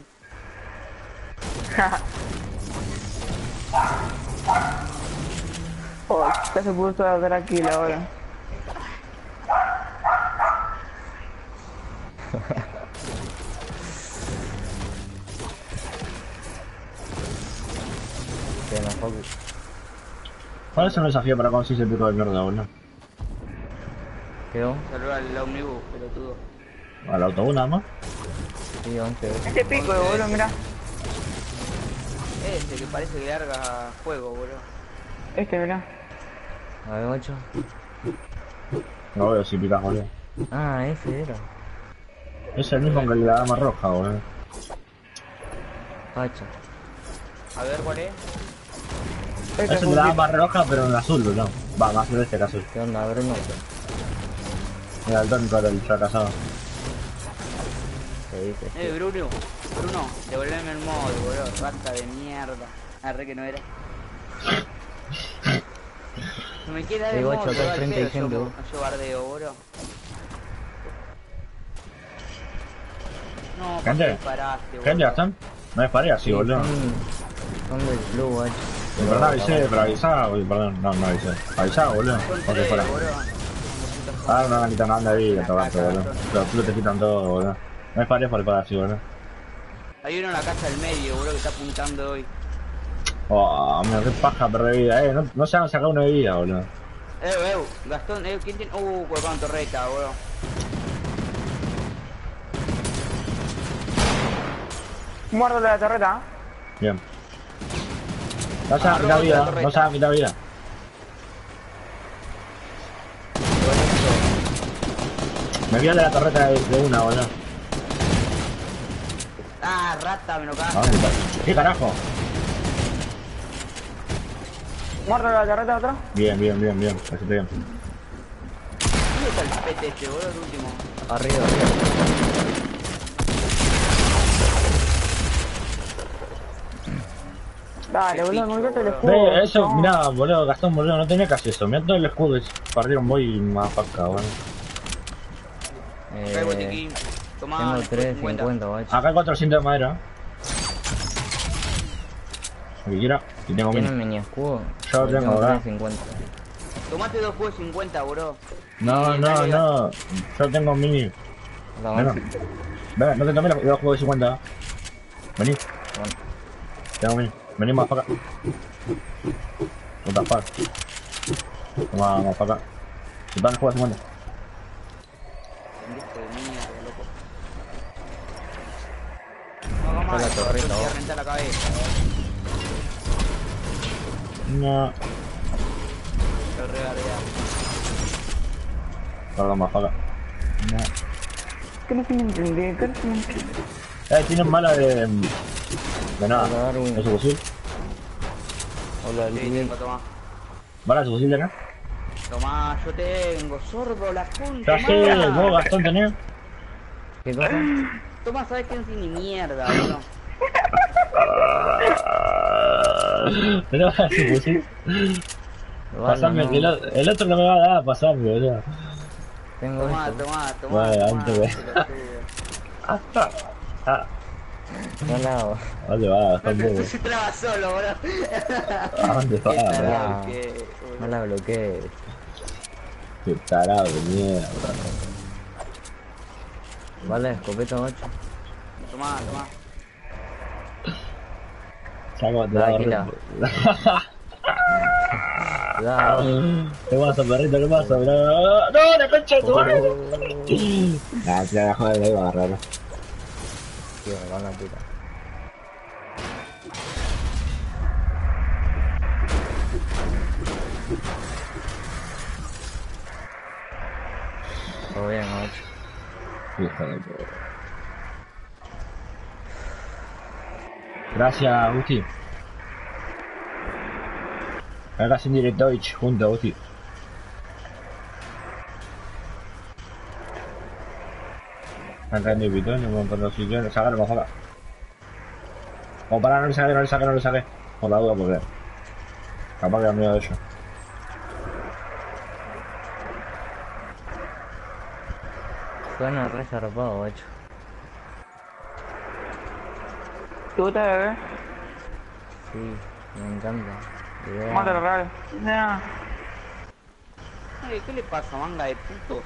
Oh, ya se puso a tranquila ahora. Que no focus. ¿Cuál es el desafío para conseguir ese pico de mierda, boludo? ¿Quedó? Saluda al ómnibus, pelotudo. Al autobús nada más. Sí, 11 veces. Este pico, boludo, mirá. Este que parece que larga fuego, boludo. Este, mirá. A ver, guacho. No veo si picas, boludo. Ah, ese era. Es el mismo que el de la dama roja, boludo. Pacha. A ver cuál es. Este Es el de la dama roja, pero en azul, boludo. Va, más celeste que azul. ¿Qué onda, Bruno? Mira, el tónico del fracasado. ¿Qué dices? Bruno, devolveme el modo, boludo. Rata de mierda. Arre que no era. No me queda de guacho, modo, acá al enfrente pedo, hay gente, yo, vos. yo bardeo, boludo. No, ¿por ¿Gente? qué disparaste, ¿Qué boludo? ya están? No disparé así, boludo. Son del club, guacho. En verdad avisé, pero avisaba, uy, perdón, no avisé. Avisaba, boludo. Son Porque tres, fuera. boludo. Ah, no me quitan nada de vida, tocarte, boludo. Los clubes te quitan todo, boludo. No disparé por el así, boludo. Hay uno en la casa del medio, boludo, que está apuntando hoy. Oh, mira, qué paja perder vida, no se han sacado una de vida, boludo. Gastón, ¿quién tiene? Colocado torreta, boludo. Muerto de la torreta. Bien. No se han quitado vida, no se han quitado vida. Me vi al de la torreta de una, boludo. Ah, rata, me lo ¿A cago. dónde está? ¿Qué carajo? Muerto la carreta de atrás. Bien, bien, bien, bien. Así está bien. ¿Dónde está el pete este, boludo? El último. Arriba, arriba. Dale, boludo, Qué me quitaste el bicho, escudo. Ve, eso, no. mirá, boludo, Gastón, boludo, no tenía que hacer eso. Mirá todo el escudo que perdieron muy más para acá, boludo. Acá hay botiquín. Tomá, Tengo después 350, guacho. Acá hay 400 de madera. Lo que quiera. Y tengo mini. ¿Tienen mini escudo? Yo tengo, ¿verdad? 350. Tomate 2 juegos 50, bro. No, Y no, dale, no. Yo tengo mini. La Ven, van. ven, no te tomé los juegos de 50. Vení, Bueno, tengo mini. Vení más para acá. No te apagas. Toma, más para acá. Se van el juego de 50. Pendejo de mierda, loco. No, Está la torreta, voy a vos. rentar la cabeza. No. Lo regardear. Perdón, más para acá. No. ¿Qué no se me entiende? ¿Qué no se me entiende? Tienen mala de. De Hola, nada. Darwin. ¿Es su fusil? Hola, Sí, Luis. tengo, tomá. ¿Vale su fusil de acá? Tomá, yo tengo, sordo, la Ya punta. sé, vos Gastón tenés. ¿Qué cosa? Tomá, sabes que no tiene ni mierda, bro. Pero su fusil. Vale, Pasame, no. que el otro no me va a dar, pasame, boludo. Tengo Tomá, esto. tomá. Bueno, tomá, antes de- pelotudo. No la hago. ¿A dónde va Gastón? Tú se traba solo, bro. ¿A dónde va? Qué tarado boludo? que es, boludo. No la bloquees. Qué tarado de mierda. Vale, escopeta, guacho. Tomá. Saco, te Tranquila. Cuidado. ¿Qué pasa, perrito? ¿Qué pasa? ¡No, la concha de tu madre! Nah, te la joder, la iba a agarrar. Tío, me van a puta. Todo bien, guacho. Hijo de puta. Gracias, Agustín. Acá sin directo Deutsch, junto, Agustín. Acá en el pitón, no me los sillones, sacarlo más acá. O para, no le saqué. Por la duda, porque. Capaz que da miedo de ello. Suena re zarpado, guacho. ¿Te gusta beber? Sí, me encanta. Idea. ¿Cómo te lo regalo? Nah. Ay, ¿qué le pasa, manga de putos?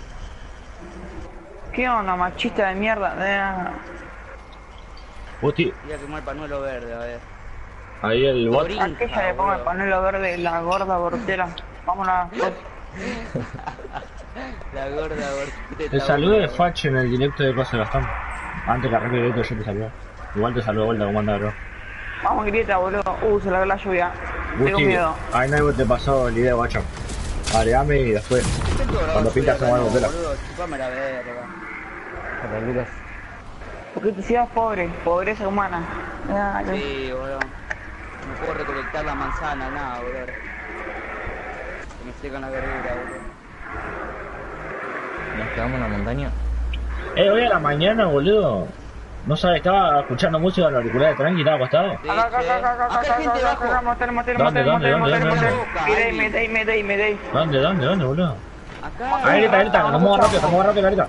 ¿Qué onda, machista de mierda? Nah. Agustín, Voy a quemar el panuelo verde, a ver. ahí el bot. Brinca, Aquí ya le pongo el boludo. panuelo verde, la gorda bortera. Vámonos. La gorda, gordita. Te saludé de Fach en el directo de Cosa Gastón. Antes que arranque el directo yo te saludé. Igual te saludo de vuelta como anda, bro. Vamos, grieta, boludo. Se largó la lluvia. Tengo Gusti, miedo. ahí no te pasó el video, guacho. Agregame y después. Cuando pintas como algo, pela. boludo, chupame la verga. Para Lucas. Porque tu ciudad es pobre, pobreza humana. Dale. Sí, boludo. No puedo recolectar la manzana, nada, boludo. Se me secan la verdura, boludo. Nos quedamos en la montaña. Hoy a la mañana, boludo. No sabes, estaba escuchando música en la auricular de tranqui, estaba acostado. Sí, Acá, che. Acá hay gente abajo. ¿Dónde? Me dei. ¿Dónde, boludo? Acá. Ahí grita, nos mueva rápido, grita.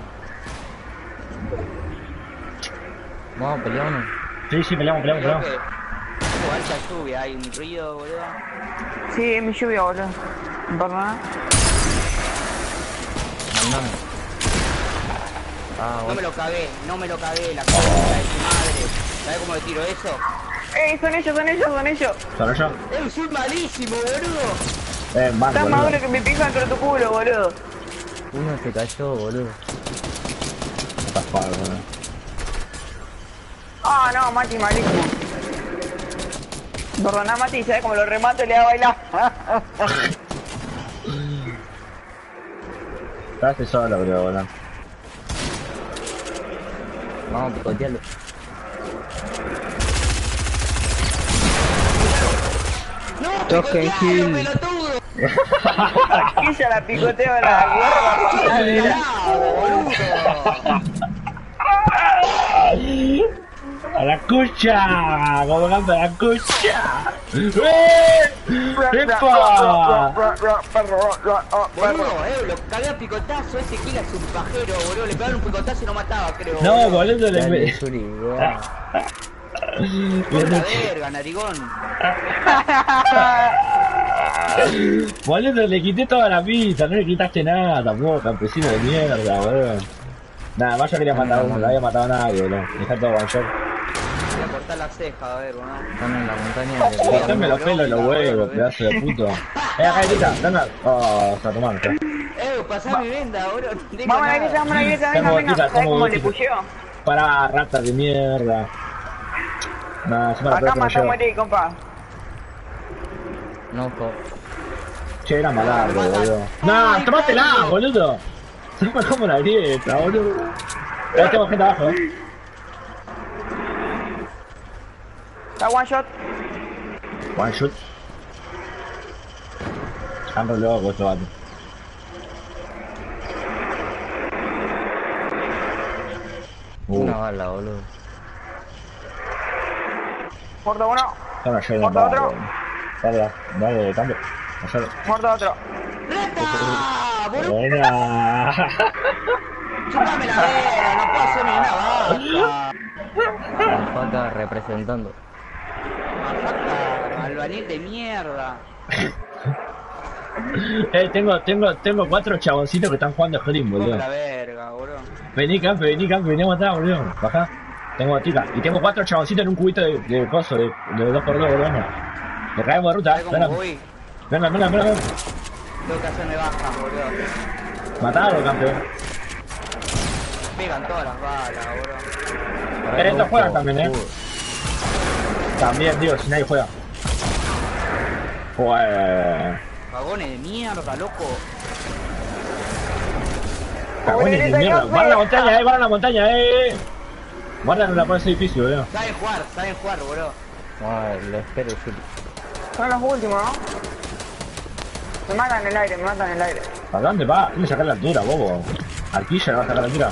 Vamos a pelearnos. Sí, peleamos. Creo que hubo alta lluvia, hay un río, boludo. Sí, es mi lluvia, boludo. ¿Verdad? Mandame. Ah, No bueno. me lo cagué, la concha de su madre. ¿Sabés cómo le tiro eso? Son ellos. ¿Solo yo? Soy malísimo, boludo. Mal, Estás boludo. maduro que me pica dentro de tu culo, boludo. Uno se cayó, boludo. Estás padre, boludo. Ah, no, Mati, malísimo. Perdoná, Mati, ¿sabes cómo lo remato y le da a bailar? Estás solo, boludo. Vamos a picotearlo. Token Hill. pelotudo! Aquí ya la picoteo de la guerra. ¡A la cucha! ¡Como canta la cucha! ¡Epa! Boludo, lo cagué a picotazo, ese kill es un pajero, boludo, le pegaron un picotazo y no mataba, creo. No, boludo, le Dale, me... Suri, weón. Por la verga, narigón. Boludo, le quité toda la pista, no le quitaste nada tampoco, campesino de mierda, boludo. Nada más yo quería matar a uno, no había matado a nadie, boludo. Dejar todo one shot. Voy a cortar la ceja, a ver, boludo. Están en la montaña de Cortame los pelos y los huevos, pedazo de puto. Acá, Grita, anda. Oh, está tomando, está. Pasá mi venda, boludo. No tengo Vamos a la nada. iglesia, vamos a la iglesia, venga, Estamos venga. botitas, ¿Sabes estamos cómo le botitas. pusheo? Para ratas de mierda. Nah, se me la Acá pelota no matamos a lleva. ti, compa. No, Che, era malardo, boludo. Nah, tomátela, boludo. Se me como la grieta, boludo. Ahí tengo gente abajo, Está one shot. One shot. Están re locos estos vatos. una bala, boludo. Muerto uno. Están ayer ¿Muerto otro? Dale, dale, cambio. Ayer. Muerto otro. ¡Reta! ¡Boludo! Buena. ¡Chúpame la verga! ¡No puedo hacer ni una baja! Alpaca representando. Mafaca, albañil de mierda. Tengo 4 chaboncitos que están jugando a Hrim, Chúpame boludo. la verga, boludo. Vení, campe, vení a matar, boludo. Bajá. Tengo botica. Y tengo 4 chaboncitos en un cubito de coso, de 2x2, boludo. Le caemos de ruta, ¿Sabes cómo voy? venga. Tengo que hacerme baja, boludo. Matalo, campeón. Pegan todas las balas, boludo. Estos juegan también, También, digo, si nadie juega. Pues... Cagones de mierda, loco. Cagones de mierda. Van a la montaña, van a la montaña, Guardan la por ese edificio, boludo. Saben jugar, boludo. Ay, lo espero, Suri. Son los últimos, ¿no? Me matan en el aire, me matan en el aire. ¿Para dónde va? Tiene que sacar la altura, bobo. Al Quilla le va a sacar la altura.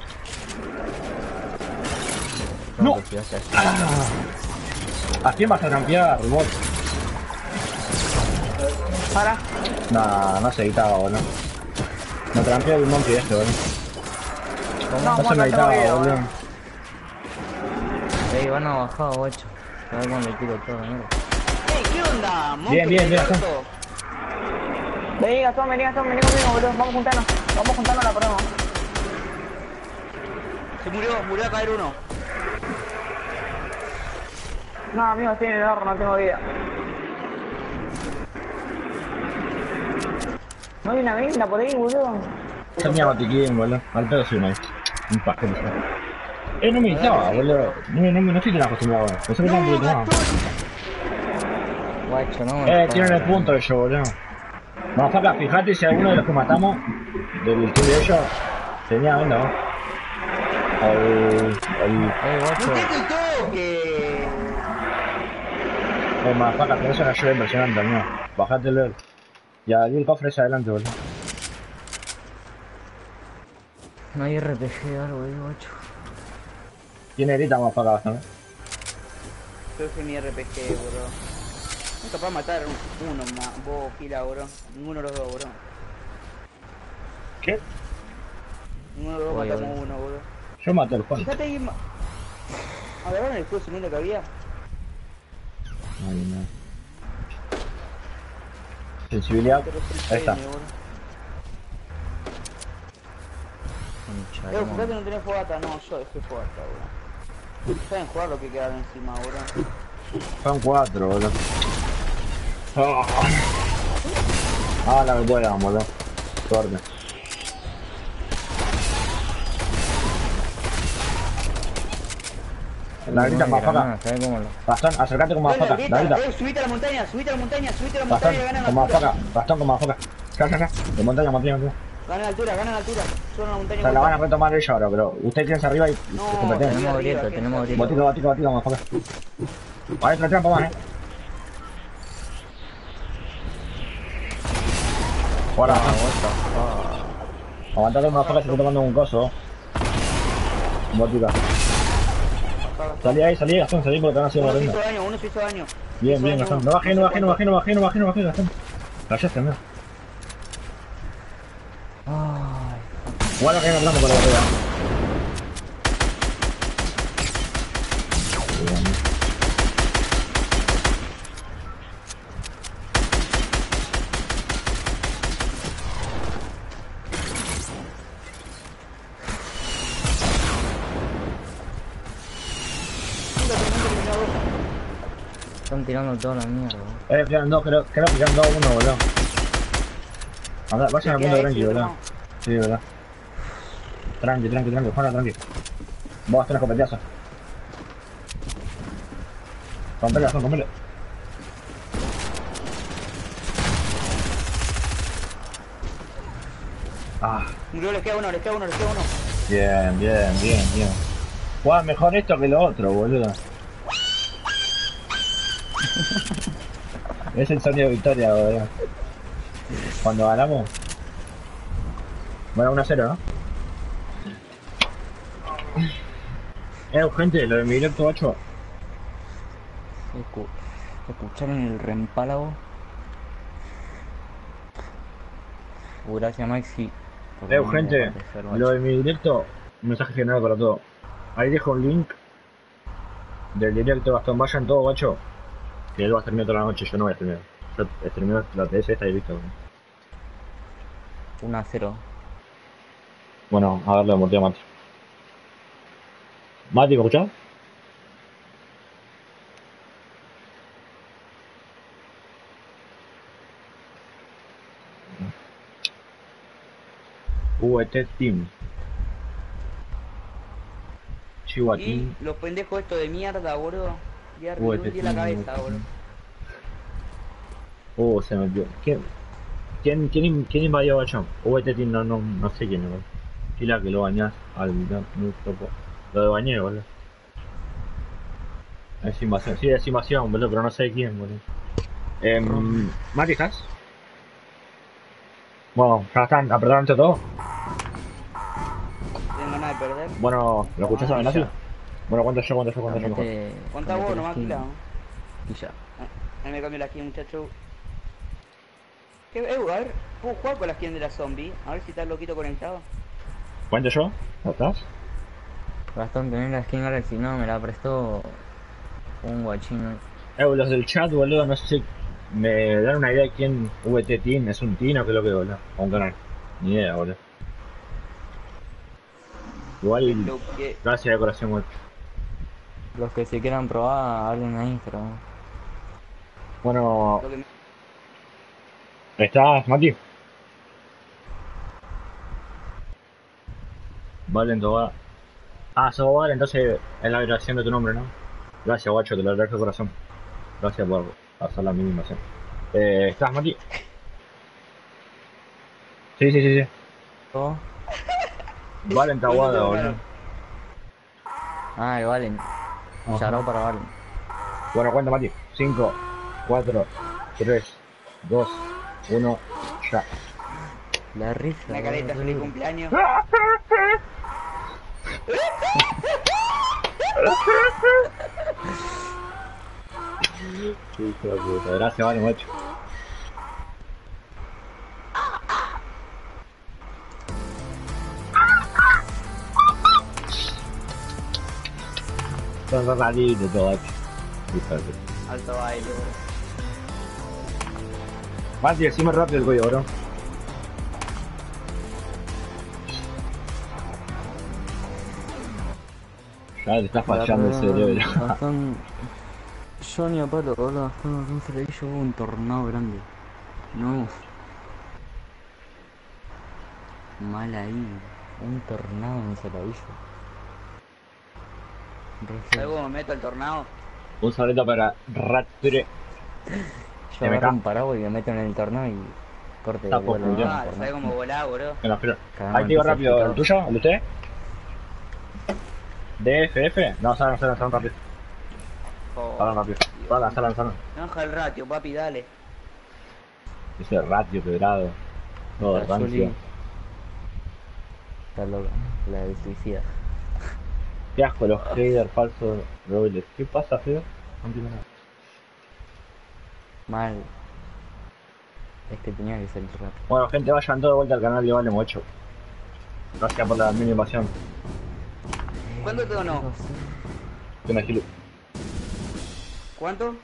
No. ¿A quién vas a campear, robot? Para. No se editaba, boludo. No trampeó el monkey este, boludo. No se me editaba, boludo. Ey, van a bajar, guacho. A ver cómo le tiro todo, mierda. ¿Qué onda? Bien, Gastón. Vení, Gastón, vení conmigo, boludo. Vamos a juntarnos la prueba. Se murió a caer uno. No, amigo, estoy en el horno, no tengo vida. No hay una venda por ahí, boludo. Tenía botiquín, boludo. Al pedo soy un pajero. No me editaba, boludo. No estoy tan acostumbrado. Pensé que estaba un poquito más. Guacho, no. Tienen el punto ellos, boludo. Vamos acá, fíjate si alguno de los que matamos, del team de ellos, tenía venda, ¿no? Guacho. ¡No tengo el toque! Motherfucker, tenés una ayuda impresionante, amigo. Bajate el level. Y abrí el cofre ese adelante, boludo. No hay RPG o algo ahí, guacho. Tiene grita más para acá, ¿no? Yo soy mi RPG, bro. No es capaz de matar uno más. Vos, Gila, bro. Ninguno de los dos, bro. ¿Qué? Ninguno de los dos Oye, matamos oye. uno, bro. Yo maté el Juan. Fíjate ahí. ¿Agarraron el escudo segundo que había? Ay, no. Sensibilidad. Ahí está. Concha, Fíjate que no tenés fogata. No, yo dejé fogata, bro. Saben jugar lo que quedaron encima, bro. Son 4, boludo. La que puedan, boludo. Suerte. La grita más acá. ¿Sabes cómo lo? Gastón, acercate con más acá. La grita. Subite a la montaña, subite a la montaña, subite a la Gastón, montaña y ganan con más altura. acá. Gastón, con más acá. Ya. De montaña. Ganan altura, solo la montaña. O sea, la van a retomar ella ahora, pero ustedes quédense arriba y No, se competen. Tenemos grieta, tenemos grieta. Botica, más acá. Vale, otra trampa más, Ahora, Ah, aguantate una foca, se está tomando un coso. Botica. Salí ahí, Gastón, salí porque te van a hacer Uno se mordiendo. hizo daño, uno se hizo daño. Bien, Hizo bien, daño Gastón. uno. No bajé, Gastón. Callaste, no. Ay, Igual que hablando por la batalla. están tirando toda la mierda. Quedan dos, creo que quedan dos, uno, boludo. Anda, vayan al mundo tranqui, boludo. Sí, boludo. Tranqui, Juana, tranqui. Vos tenés escopetazo. Rompele, Gastón, rompele. Ah, Murió, les queda uno. bien. Juega mejor esto que lo otro, boludo. Es el sonido de victoria, boludo. Cuando ganamos. Bueno, 1-0, ¿no? Gente, lo de mi directo 8. ¿Escucharon el reempálago? Gracias, Maxi. por venir a Gente, aparecer, lo guacho. de mi directo, un mensaje general para todo. Ahí dejo un link del directo Gastón. Vayan todos, guacho. Que él va a terminar toda la noche, yo no voy a terminar. Yo termino la TS esta y listo. 1-0. Bueno, a darle mordida a Mati. Mati, ¿me escuchás? VT Team. Chihuahua Y Team. los pendejos estos de mierda, boludo. Ya Uy, hundí la cabeza, boludo. Se metió. ¿Quién invadió a Bachón? VT Team, no sé quién, boludo. Fila que lo bañás al topo. Lo de bañé, boludo. Es invasión, sí, es invasión, boludo, pero no sé quién, boludo. Mati, ¿estás? Bueno, ya están apretando todo. Tengo ganas de perder. Bueno, ¿lo escuchás a Venazio? Bueno, cuánto yo mejor. Contá vos nomás, pila. Y ya. Ahí me cambio la skin, muchacho. A ver, ¿puedo jugar con la skin de la zombie? A ver si está el loquito conectado. ¿Cuánto yo? ¿Estás? Gastón, tenés la skin Galaxy, no, me la prestó un guachino. Los del chat, boludo, no sé si me dan una idea de quién VT Team, es un Team o qué es lo que, boludo, o un canal. Ni idea, boludo. Igual, Lo que... gracias de corazón, boludo. Los que se quieran probar, hablen a Instagram. Bueno, Lo que me... ¿estás, Mati? Vale, entonces. Sos Vale, entonces es la vibración de tu nombre, ¿no? Gracias, guacho, te lo agradezco de corazón. Gracias por hacer la mínima, ¿sí? ¿Estás, Mati? Sí. ¿Oh? Valen Taguada, boludo. Ah, el Valen. Ajá. Charó para Valen. Bueno, cuenta, Mati. 5, 4, 3, 2, 1, ya. La risa. Una careta, feliz cumpleaños. Hijo de puta. Gracias, Vale, macho. Son raritos todo, macho. Hijo de puta. Alto baile, boludo. Mati, decime rápido el código, bro. Ya te estás fallando el cerebro. Gastón. Yo ni a palo, boludo. Gastón se le hizo un tornado grande. No. Mal ahí. Un tornado en se lo hizo. ¿Sabes cómo me meto al tornado? Un saludo para Rapture. Yo agarro un paraguas y me meto en el tornado y corte de Está vuelo. poco, Ah, ¿sabes cómo volá, boludo? Bueno, pero. Cagamos Ahí te digo el rápido, picado. ¿el tuyo? ¿El de usted? ¿DFF? No, salgan rápido. Salgan rápido. Salgan. No baja el ratio, papi, dale. Ese ratio quebrado. Todo La Juli rancio. está loca, la del suicida. Qué asco los haters falsos robles. ¿Qué pasa, Feo? No entiendo nada. Mal. Es que tenía que salir rápido. Bueno, gente, vayan todos de vuelta al canal de Vale 8. Gracias por la mini invasión. ¿Cuánto te donó? Que me gilo. ¿Cuánto?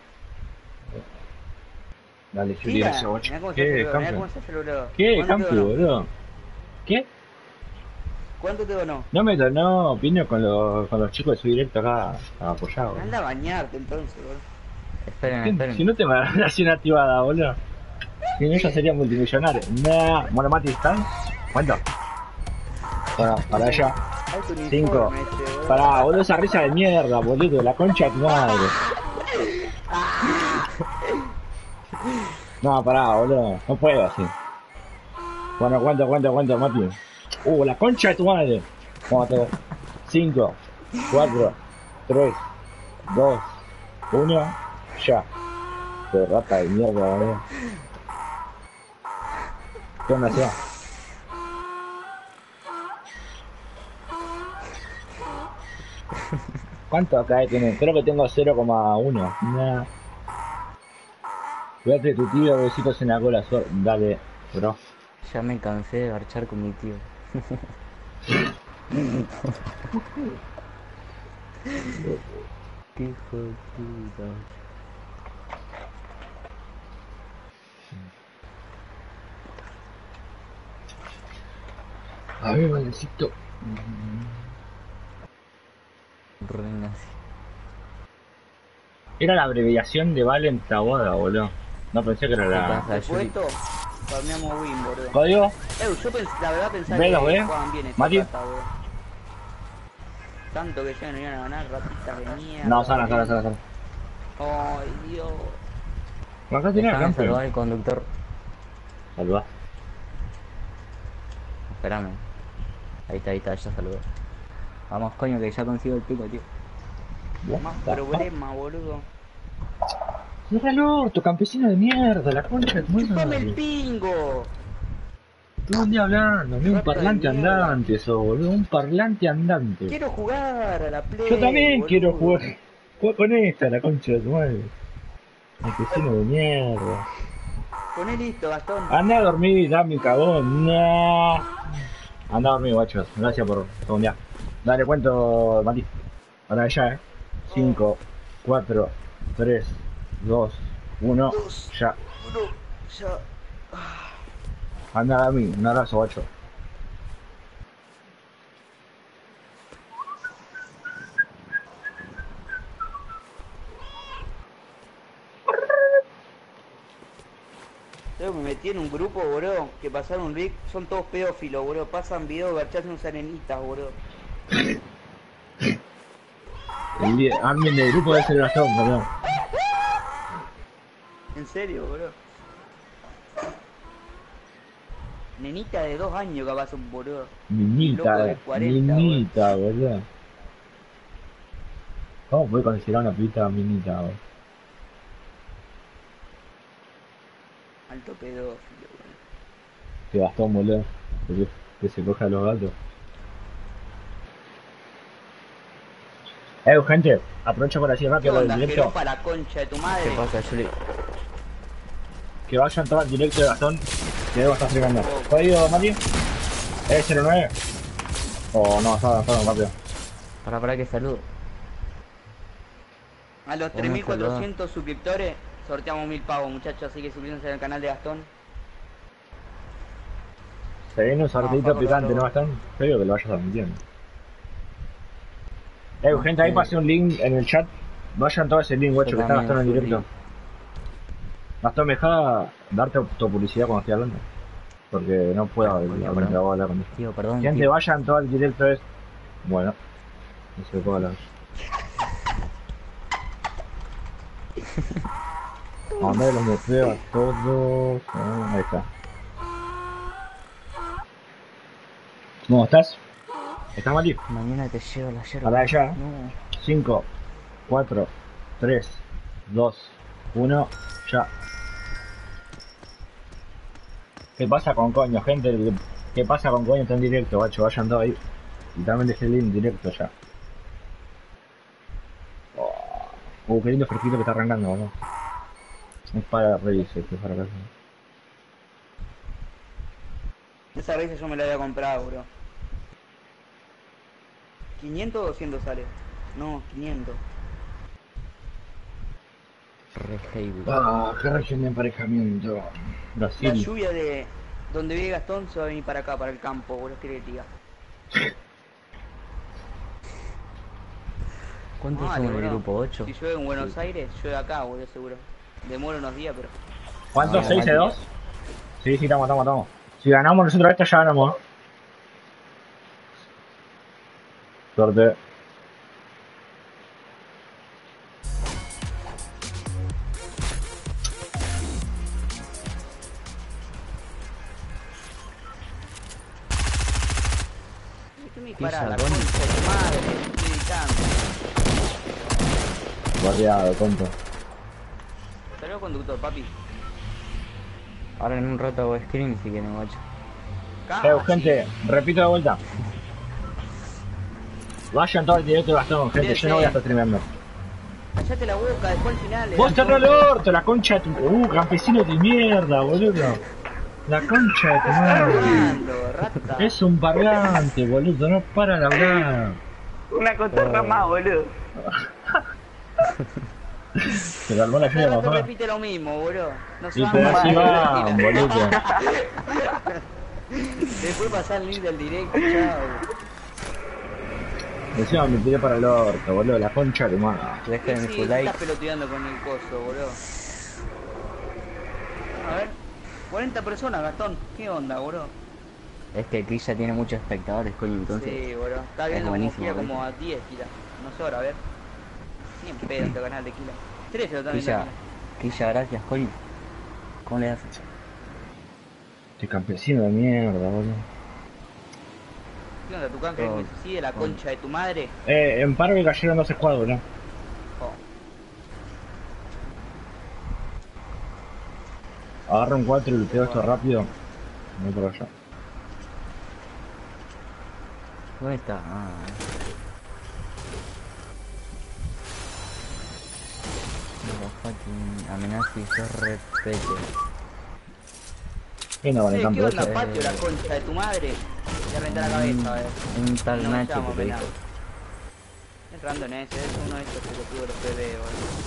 Dale, Juli, Tira. gracias 8. Mirá cómo se ¿Qué, aceleró, mirá campeón? cómo se aceleró. ¿Qué, ¿Cuánto te campeón, donó? boludo? ¿Qué? ¿Cuánto te donó? No me donó, vino con los chicos de su directo acá a apoyar, boludo. Anda a bañarte entonces, boludo. Esperen, ¿Qué? esperen. Si no te me relación activada, boludo. Si no, ya sería multimillonario. Nah. Bueno, Mati, ¿están? ¿Cuánto? Bueno, para allá. Alto uniforme 5. este, boludo. Pará, boludo, esa risa de mierda, boludo. La concha de tu madre. No, pará, boludo. No puedo así. Bueno, aguanta, Mati. La concha de tu madre. Vamos, 5, 4, 3, 2, 1, ya. Qué rata de mierda, boludo. ¿Qué onda, Seba? ¿Cuánto acá tiene? Creo que tengo 0,1. Nah. Cuídate de tu tío, besitos en la cola. Dale, bro. Ya me cansé de garchar con mi tío. Qué hijo de puta. A ver, valecito. Re nazi. Era la abreviación de Valen Taboada, boludo. No pensé que era ¿Qué la... pasa, Después Juli? esto, farmeamos win, boludo. ¿Código? Yo la verdad pensaba Ve, que los ve. jugaban bien esta Mati. carta, boludo. Tanto que ya no iban a ganar, ratitas de mierda. No, sana. Ay, Dios. Acá tiene el Déjame saludar campeón. al conductor. Saludá. Espérame. Ahí está, ya saludó. Vamos, coño, que ya consigo el pico, tío. Más problema, boludo. Cierra el orto, campesino de mierda, la concha de tu ¡Chupame el madre. pingo! Todo el día hablando, un Rata de parlante mierda. andante eso, boludo, un parlante andante. Quiero jugar a la play. Yo también boludo. quiero jugar. Juega con esta, la concha de tu madre. Campesino de mierda. Poné listo, Gastón. Anda a dormir, dame cagón. No. Anda a dormir, guachos. Gracias por segundear. Dale, cuento, Mati. Ahora ya, 5, 4, 3, 2, 1, ya. Uno, ya. Anda a dormir. Un abrazo, guacho. Yo me metí en un grupo, boludo, que pasaron un link, son todos pedófilos, boludo, pasan videos garchando unas arenitas, boludo. Armin del grupo de ese Gastón, perdón. En serio, boludo. Nenita de 2 años capaz un boludo. Loco de 40, minita, boludo. ¿Cómo puede considerar una pibita minita, boludo? Alto pedófilo, boludo. Que Gastón, boludo. Que se coja a los gatos. Gente, aprovecho por así ¿Qué rápido el onda, directo. Jeropa, la concha de tu ¿Qué madre? pasa, Juli? Que vayan todos al directo de Gastón. Que debo estar fregando. ¿Código, Mati? 09. Oh, no, está rápido. Para que saludo. A los Vamos a 3400 suscriptores sorteamos 1000 pavos, muchachos, así que suscríbanse al canal de Gastón. Se viene un sorteito No, picante, no. ¿no, Gastón? Yo digo que lo vayas admitiendo. Gente, ahí pasé un link en el chat. Vayan todos ese link, guacho, Yo que está también, Gastón en Juli. directo. Gastón, me deja darte tu publicidad cuando estoy hablando. Porque no puedo Perdón. hablar con esto. Tío, perdón, Gente, tío. vayan todo al directo es. Bueno, no se puede hablar. Mandé los museos a todos. Ahí está. ¿Cómo estás? ¿Estás, Mati? Mañana te llevo la yerba. Para allá. No. 5, 4, 3, 2, 1, ya. ¿Qué pasa con coño, gente? ¿Qué pasa con coño? Está en directo, guacho. Vayan todos ahí. Y también dejé el link en directo ya. Qué lindo fresquito que está arrancando, boludo. Es para reírse, que es para casa. Esa vez yo me la había comprado, bro. 500 o 200 sale. No, 500. Re heavy. Qué región de emparejamiento. La Brasil. lluvia de donde vive Gastón se va a venir para acá, para el campo, bro. ¿Qué le diga? ¿Cuántos Vale, somos en el bro. grupo? 8. Si llueve en Buenos Aires, llueve acá, boludo, seguro. Demora unos días, pero... ¿Cuántos? No, ¿6 de 2? Sí, estamos. Si ganamos nosotros esta, ya ganamos. Suerte. ¿Qué me Pisa, dispara? La coño. concha de tu madre, estoy gritando. Guardiado, tonto. Salió conductor, papi. Ahora en un rato hago screen si quieren, guacho. Gente, repito de vuelta. Vayan todo el directo de Gastón, gente. Yo no voy a estar streameando. Callate la boca, después al final. Vos cerrá el orto, la concha de tu... campesino de mierda, boludo. La concha de tu madre. Hablando, rata. Es un parlante, boludo, no para de hablar. Una cotorra más, boludo. Se calmó la Cada lluvia, rato papá. repite lo mismo, boludo. No se Y van pero así más, va, tranquila. boludo. Después pasar el link del directo, chao. Encima me tiré para el orto, boludo, la concha de tu madre. Dejen Sí, su te like. estás peloteando con el coso, boludo. A ver, 40 personas, Gastón. ¿Qué onda, boludo? Es que aquí ya tiene muchos espectadores, coño, entonces. Sí, boludo. Está es viendo como buenísimo, gira boludo. como a 10 gira. No sé ahora, a ver. Ni en pedo en tu canal de Kila. 13 lo están viendo. Quilla, Quilla, gracias, coño. ¿Cómo le haces? Este campesino de mierda, boludo. ¿Qué onda, tu canje? Todo. ¿Me sigue la concha de tu madre? En paro que cayeron 2 escuadros, ¿no? Oh. Agarro un 4 y luteo esto rápido. Me voy por allá. ¿Dónde está? Ah, no, fucking amenaza y se repete. ¿Qué no van en ¿Qué campo onda, ese? patio, la concha de tu madre? Te reventar la cabeza, a ver. Un tal No, Nacho llamo, que te dijo. penal. Entrando en ese, es uno de estos pelotudos de los PB, boludo.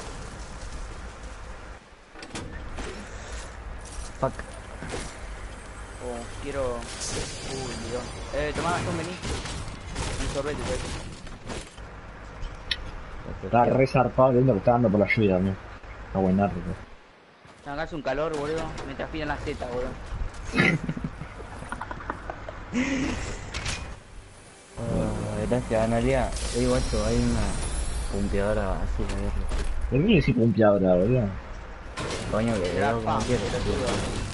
Fuck. Oh, quiero... Uy, Dios. Tomá, Gastón, vení. Un sorbete, pues. Está re zarpado viendo que está dando por la lluvia, amigo. Está buenardo, Acá hace un calor, boludo. Me transpiran las tetas, boludo. Gracias, Analia. Guacho, hay una punteadora así, a verlo. ¿Por qué le decís pumpeadora, boludo? Coño, que Era veo como fan, quiero. pelotudo.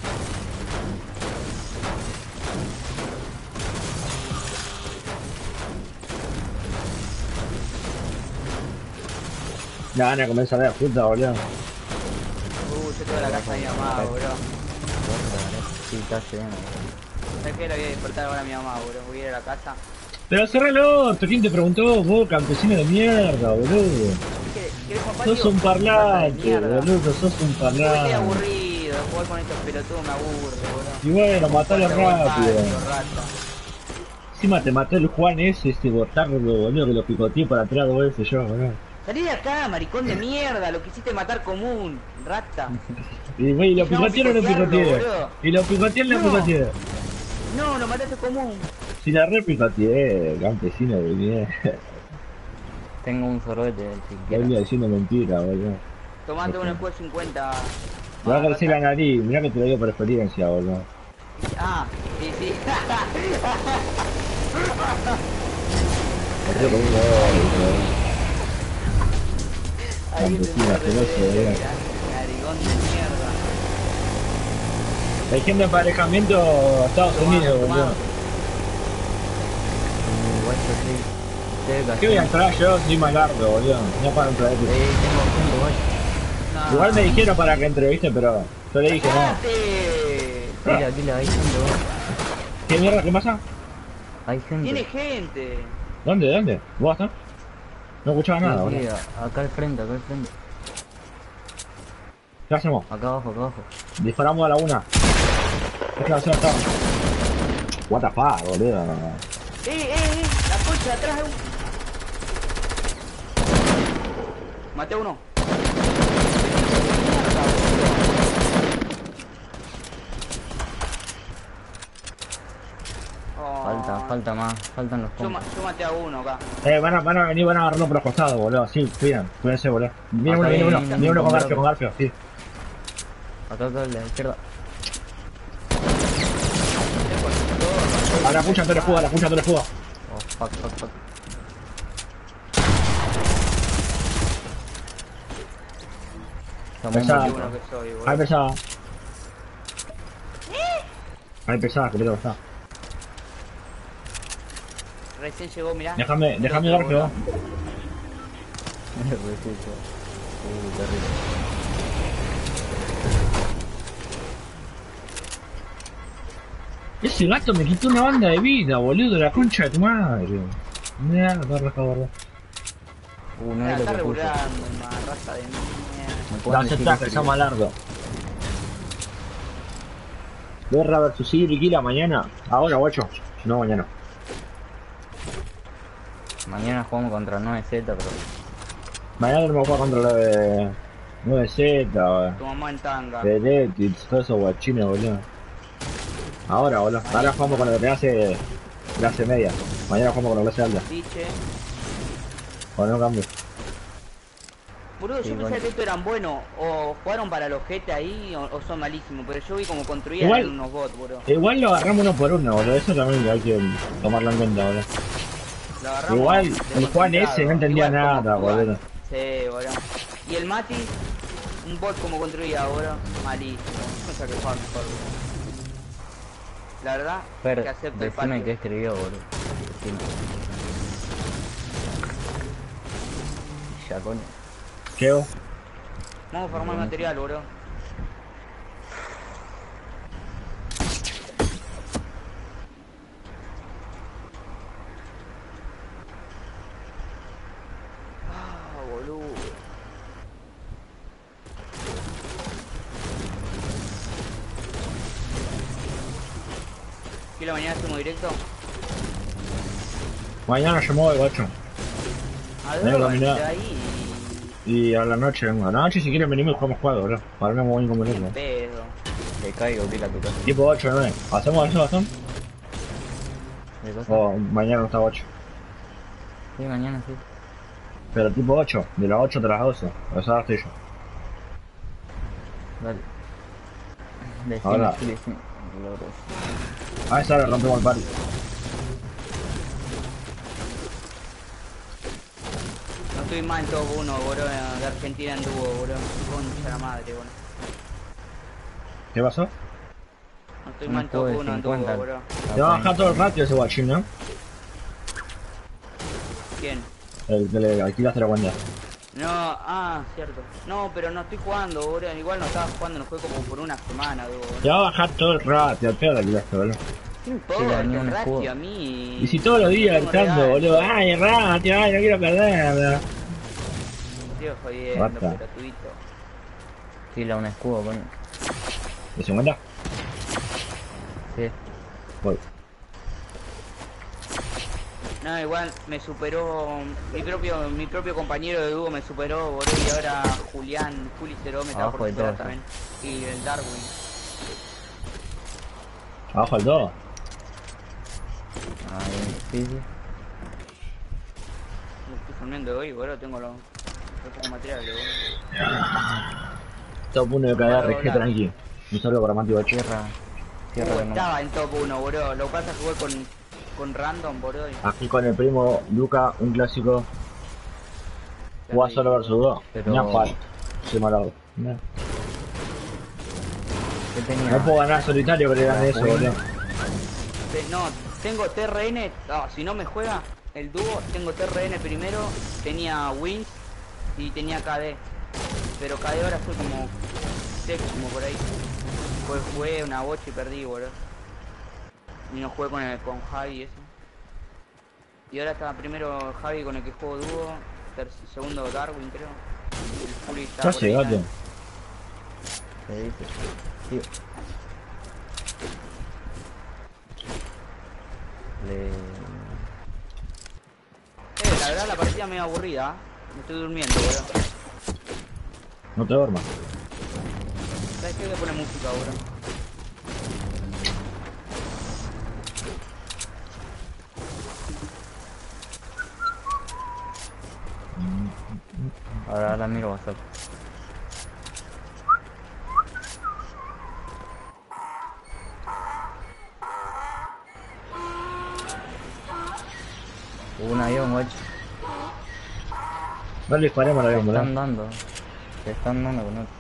Ya van a comenzar a ver puta, boludo. Yo tengo la casa de mi mamá, boludo. Sí, está lleno. ¿Sabes qué? Le voy a despertar ahora a mi mamá, boludo. Voy a ir a la casa. Pero cerrá el orto, ¿quién te preguntó? Vos, campesino de mierda, boludo. ¿Querés jugar Sos patio? un parlante, Mierda. boludo, sos un Estoy parlante. aburrido, jugar con estos pelotudos me aburre, boludo. Y bueno, matalo rápido. Rata. Encima te mató el Juan ese, este botardo, boludo, que lo picoteé para atrás 2 veces yo, boludo. Salí de acá, maricón de mierda, lo quisiste matar común, rata. Y güey, lo picoteé o no lo picotearlo, picoteé. boludo. Y lo picoteé o no lo No. picoteé. No, lo mataste común. Si la re picoteé, campesino de mierda. Tengo un sorbete, si Estoy quieres. diciendo mentira, boludo. Tomate Ok. un escudo 50. Me va a crecer la nariz, mirá que te lo digo por experiencia, boludo. Ah, sí, sí. Me río con un boludo. Ahí Campesino te asqueroso, boludo. Narigón de mierda. Región de emparejamiento a Estados Unidos, boludo. Guacho, sí. Ustedes ¿Qué voy a entrar yo? Soy malardo, boludo. No para entrar. tengo punto, guacho. No. Igual me dijeron para que entre, viste, pero yo le dije no. ¡Cállate! Aquila, hay gente, vos. ¿Qué mierda? ¿Qué pasa? Hay gente. Tiene gente. ¿Dónde? ¿Dónde? ¿Vos estás? No escuchaba nada, Sí, boludo. acá al frente, ¿Qué hacemos? Acá abajo. Disparamos a la una. ¿Qué clase está? What the fuck, boludo. La concha de atrás. Maté a uno. Faltan los Yo compas. maté a uno acá. Van a venir, van a agarrarlo por los costados, boludo. Sí, cuídense, boludo. Viene Acá uno viene con un Garfio, sí. Acá a la izquierda. A la pucha, Antonio Escudo, Oh, fuck. Pesada. Qué bueno que soy, boludo. Ahí pesada. Ahí pesada, que está. Recién llegó, mirá. Déjame Garfio. Terrible. Ese gato me quitó una banda de vida, boludo, la concha de tu madre. Mierda, raja. No es lo Está que puse. regulando, una raza de mierda. Me pueden Dale decir aceptar, que que sea malardo. Guerra versus Ibriquila mañana. Ahora, guacho. No, mañana. mañana jugamos contra 9Z, pero Mañana tenemos que jugar contra la de 9Z, Tu mamá en tanga. Peletix, todos esos guachines, boludo. Ahora, boludo. Ahora jugamos con la clase media. Mañana jugamos con la clase alta. Diche. O no cambio. Boludo, Sí, yo pensé bueno. que estos eran buenos. O jugaron para los GT ahí o son malísimos. Pero yo vi como construían Igual- unos bots, boludo. Igual lo agarramos uno por uno, boludo. Eso también hay que tomarlo en cuenta, boludo. Lo agarramos Igual el desconcentrado. Juan ese no entendía Igual como nada, jugaba. boludo. Sí, boludo. Y el Mati, un bot como construía, boludo. Malísimo. O sea que juega mejor, boludo. La verdad, Fer, que acepto el decime patio. qué escribió, boludo. Sí. Ya coño. ¿Qué vos? Vamos a formar material, boludo. Ah, boludo. ¿Qué la mañana hacemos directo? Mañana yo me voy, guacho. A Venga, ver, caminá. de ahí. Y a la noche vengo. A la noche si quieren venimos y jugamos juego, boludo. Para no me voy con minutos. Pedo. Te caigo, pila tu casa. Tipo 8, 9. ¿Hacemos eso, Gastón? ¿De cosa? O mañana no está 8. Sí, mañana sí. Pero tipo 8, de las 8 a las 12. O sea, estoy yo. Dale. Ahora. Decime. A esa hora rompemos el party. No estoy más en top 1, boludo, de Argentina en dúo, boludo. Concha la madre, boludo. ¿Qué pasó? No estoy Un más en top escudo de 1 en dúo, 50. boludo. Te va a bajar todo el ratio ese guachín, ¿no? ¿Quién? El que le alquilaste la cuenta. No, cierto. No, pero no estoy jugando, boludo. Igual no estaba jugando, no fue como por una semana, boludo. Te va a bajar todo el ratio, al pedo le alquilaste, boludo. ¿Qué importa? Sí, dañó un El ratio escudo. a mí. Y si todos los días No tengo gritando, real. boludo. Ay, el ratio, ay, no quiero perder. Estoy jodiendo, Basta. gratuito. Tira un escudo, coño. ¿De 50? Sí. Voy. No, igual me superó mi propio compañero de dúo me superó, boludo, y ahora Juli Cero me está Abajo por de superar todo, también. Y el Darwin. Abajo el 2. Ahí, sí. Me estoy durmiendo hoy, boludo, tengo los pocos materiales, boludo. Top 1 de cada Hola. RG tranqui. Un saludo para Mati Bachi. Tierra que no. Estaba en top 1, boludo. Lo que pasa es que jugué con random, boludo. y- Aquí con el primo Luca, un clásico. Jugás solo versus 2. Pero- Ni a jugar. Soy malado. No ¿Qué tenía? puedo ganar solitario que le gane eso, boludo. No, tengo TRN. No, si no me juega el dúo, tengo TRN primero. Tenía Wins y tenía KD. Pero KD ahora fue como séptimo por ahí. Después jugué una bocha y perdí, boludo. Y no jugué con Javi y eso. Y ahora está primero Javi con el que juego dúo. Segundo Darwin, creo. El Fury está Ya por ahí, llegaste. ¿Qué dices? Tío. La verdad la partida medio aburrida. Me estoy durmiendo, boludo. No te duermas. ¿Sabes qué? Voy a poner música ahora. Ahora miro WhatsApp. Hubo un avión, guacho. Dale, disparemos al Se avión, están boludo. dando. Se están dando con otro.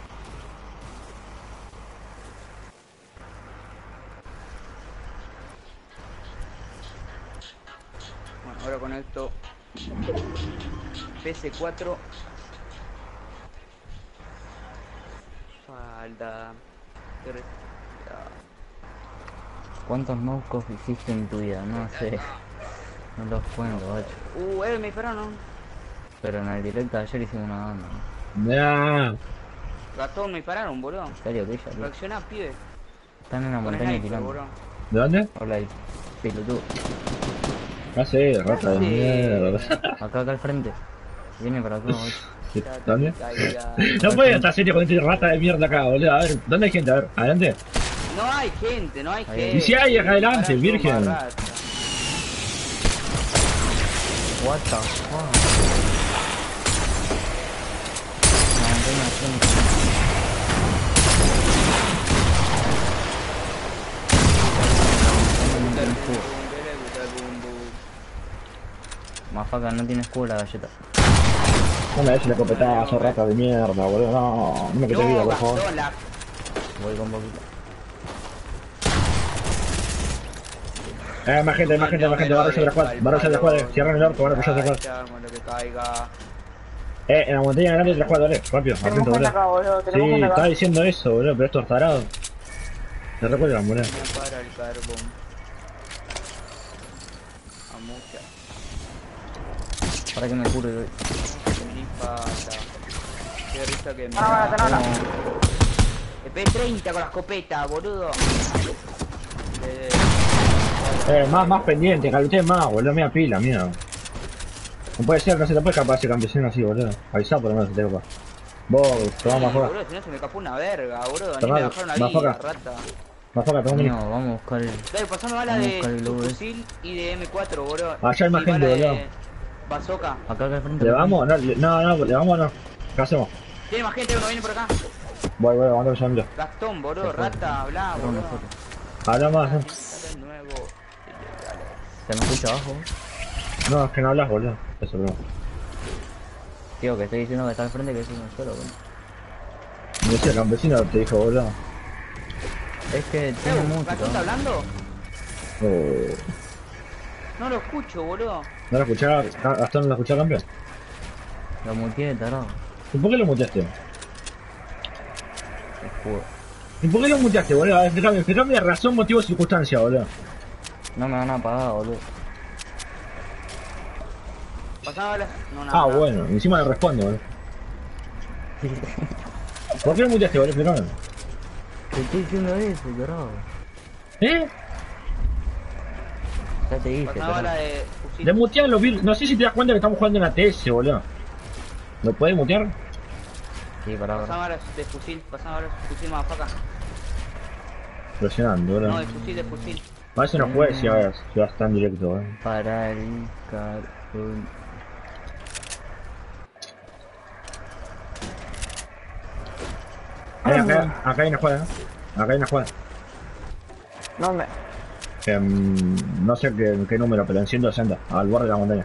Bueno, ahora conecto PS4. Falta. ¿Cuántos no-cops hiciste en tu vida? No sé. No los cuento, guacho. Me dispararon. Pero en el directo de ayer hicimos una banda, ¿no? Ya. Gastón, me dispararon, boludo. ¿En serio, Villa? Tío? Reacciona, pibe. Están en una Con montaña sniper, tirando. boludo. ¿De dónde? Hola ahí. Pelotudo. Ya sé, rata de Sí. mierda. Acá al frente. Viene para acá, guacho. ¿Sí? ¿Dónde? Caiga. No puede estar serio con este rata de mierda acá, boludo. A ver, ¿dónde hay gente? A ver, adelante. No hay gente, no hay Ahí. gente. Y si hay acá adelante, Disparan virgen. como rata. What the fuck. La montaña al frente. No tiene escudo. Mafaca, no tiene escudo la galleta. No me des el escopetazo, rata de mierda, boludo. No, no me quites vida, No, por favor. Gastón, la... Voy con poquito. Más gente, más gente, más gente. Barro de la squad, barro de la squad. Cierran el orco, barro de la squad. Cuando que caiga. En la montaña grande de la squad, dale, rápido, Tenemos atento, gente acá, boludo. boludo. Tenemos Sí, gente estaba acá. diciendo eso, boludo, pero estos tarados. Te recuerdan, boludo. Me para el carbón. A mucha. Para que me cure, güey. Ni pata. Qué risa que me Ah, da. tenala. P30 con la escopeta, boludo. Más pendiente, caluté más, boludo, media pila, mira. No puede ser, no se te puede escapar ese campesino así, boludo. Avisá por lo menos, se te escapa. Vos, toma más foca. Boludo, si no se me escapó una verga, boludo. Ni Tomá, me bajaron la más vida, foca. rata. Más foca, toma un mini. No, vamos a buscar el... Dale, pasame bala Vamos a de buscar el tu lobo ese. fusil y de M4, boludo. Allá hay más Y gente, bala de boludo. bazooka. Acá al frente. ¿Le vamos? No, le vamos o no. ¿Qué hacemos? Tiene más gente, uno viene por acá. Voy, aguanta un segundo. Gastón, boludo, Se fue. rata, habla, Saca una boludo. foto. Habla más, ¿no? Dale nuevo. ¿Se me escucha abajo? No, es que no hablas, boludo. Eso, bro. Tío, que estoy diciendo que está al frente, que es uno solo, güey. Me decía el campesino, te dijo, boludo. Es que tiene música. ¿Gastón está hablando? Eh, No lo escucho, boludo. ¿No lo escuchaba? ¿Gastón no lo escuchaba, campeón? Lo muteé, tarado. ¿Y por qué lo muteaste? Escudo. ¿Y por qué lo muteaste, boludo? A ver, explícame razón, motivo, circunstancia, boludo. No me van a pagar, boludo. Pasame bala. No, nada. Ah, bueno, encima le respondo, boludo. ¿Por qué lo muteaste, boludo? Explícame. Te estoy diciendo eso, tarado. ¿Eh? Ya te dije, Pasame bala tarado. de fusil. De mutear los virus. No sé si te das cuenta que estamos jugando en ATS, boludo. ¿Lo puedes mutear? Sí, pará, Pasame pará. bala de fusil. Pasame bala de fusil, motherfucker. Presionando, boludo. No, de fusil, de fusil. A veces no juegues si vas tan directo, boludo. Para el carbón. Acá hay una jugada, acá hay una jugada. No me. No sé qué número, pero en 160, al borde de la montaña.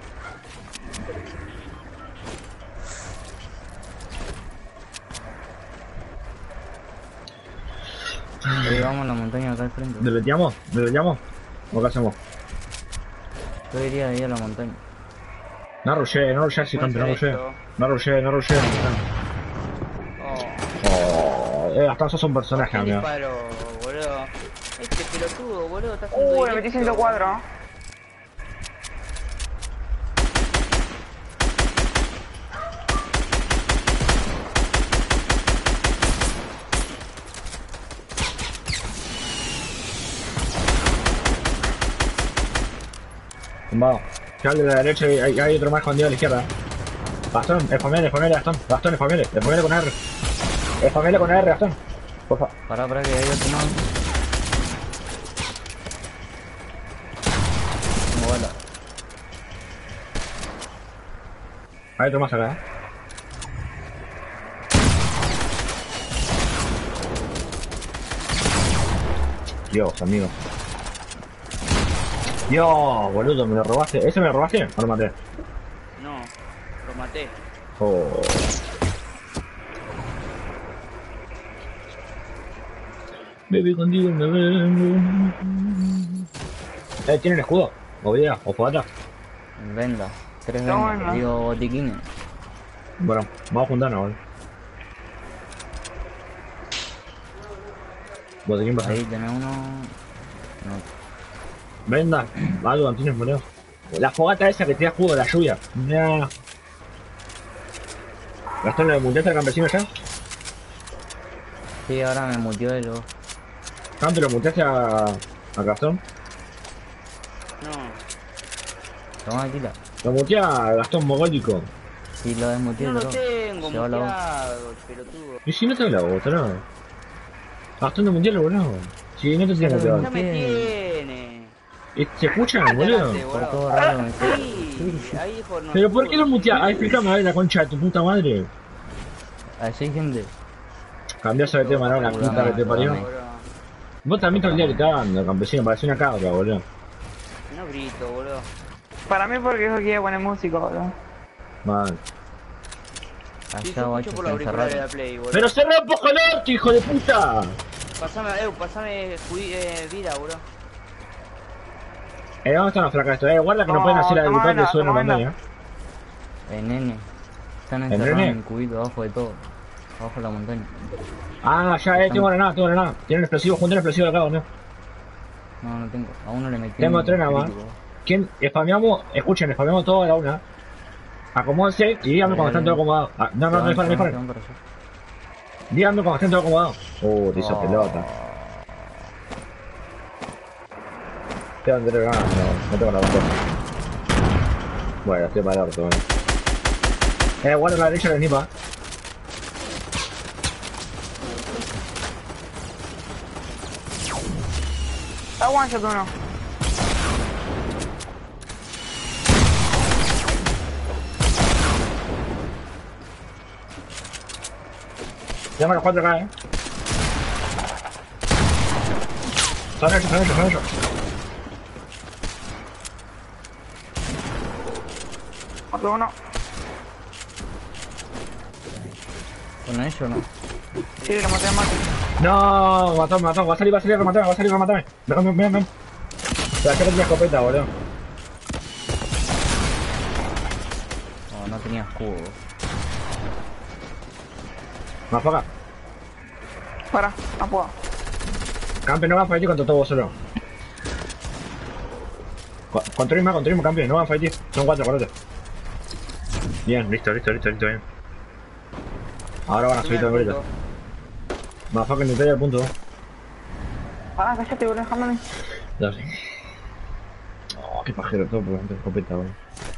Vamos a la montaña acá al frente. ¿Deleteamos? ¿Deleteamos? ¿O qué hacemos? Yo iría ahí a la montaña. No rushé, sí, campeón, no rushé. esto. No rushé. Oh. Gastón, sos un personaje, ¿Quién amigo. disparó, boludo? Este pelotudo, boludo, está haciendo Le metí directo. 104. Tumbado. Ya al de la derecha y hay otro más escondido a la izquierda. Gastón, spamele, Gastón. Gastón, spamele con R. Spamele con R, Gastón. Por favor. Pará, que hay otro más. Como bala. Hay otro más acá, Dios, amigo. Dios, boludo, me lo robaste. ¿Ese me lo robaste o lo maté? No, lo maté. Oh. Baby, contigo me vengo. ¿Tienen escudo? O vida, o fogata. Venda. 3 No, vendas. no. Digo botiquines. Bueno, vamos a juntarnos, boludo. Botiquín pasa. Ahí tenés uno. No. Venda, algo, tienes boludo. La fogata esa que te da escudo de la lluvia. Nah. Gastón, ¿le muteaste al campesino ya? Sí, ahora me mutió el ojo. ¿Cuánto lo muteaste a Gastón? No, Toma, quita. Lo muteé a Gastón Mogólico. Sí, lo desmuteé, no lo bro. tengo, Se va la voz. muteado, pelotudo. Y si no te la bota, no. Gastón no mutealo, boludo. Si no te tienes Claro, muteado. Ya me tiene. ¿Se escuchan, boludo? Adelante, Por boludo. todo raro me Sí, ahí dijo no. ¿Pero por qué lo muteas? Ay, explícame a ver la concha de tu puta madre. Así hay gente. Cambiaste de tema, ¿no? La puta que te parió. Boludo. Vos también todo el día gritando, campesino, parece una cabra, boludo. No grito, boludo. Para mí porque dijo que iba a poner música, boludo. Man. Sí, Allá, yo guacho, escucho por se la auricular de la encerraron. Play, boludo. ¡Pero cerrá un poco el orto, hijo de puta! Pasame vida, boludo. ¿Dónde están los flacas estos? Guarda que no No, pueden hacer la del toma grupal que vena, suena toma pantalla. Nene. Están ¿En encerrados nene? en el cubito, abajo de todo. Abajo de la montaña. Ah, ya, tengo granada, tengo granada. Tienen explosivo, junten explosivo acá, ¿no? No, no tengo. A uno le metí. Tengo un 3 nada más. crítico. ¿Quién? Spameamos, escuchen, spameamos todo a la una. Acomódense y díganme cuando estén todos acomodados. Ah, no disparen, Se disparen. van para allá. Díganme cuando estén todos acomodados. Te hizo Oh. pelota. Tengo que tener ganas, no tengo la botella. Bueno, estoy para el orto, guarda a la derecha de Nipa. Está one shot uno. Llama a los 4 acá, Son hechos. Otro uno. ¿Con ellos o no? Sí, lo maté a mate. No, mató. Va a salir a rematarme. Ven. Se va a hacer otra escopeta, boludo. Oh, no tenía escudo. Más para acá. Para, no puedo. Campe, no va a fightir contra todo vos solo. Controlismo, campe, no va a fightir. Son 4, correcto. Bien, listo, bien. Ahora van a subir todo el grito. Más fucking Nutella al punto. Para, cállate, boludo, déjame. Ya sé. Oh, qué pajero todo por la escopeta, boludo.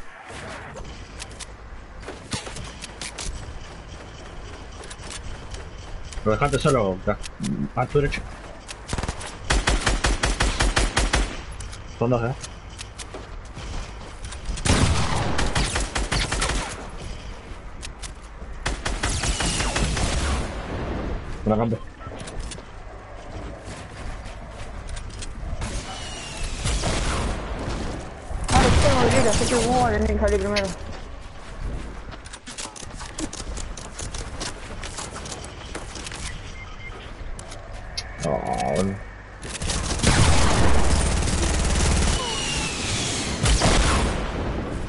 Lo dejaste solo, a tu derecha. Son 2, Una campe. Ah, lo tengo de vida, sé que vos tenés que salir primero. Oh, boludo.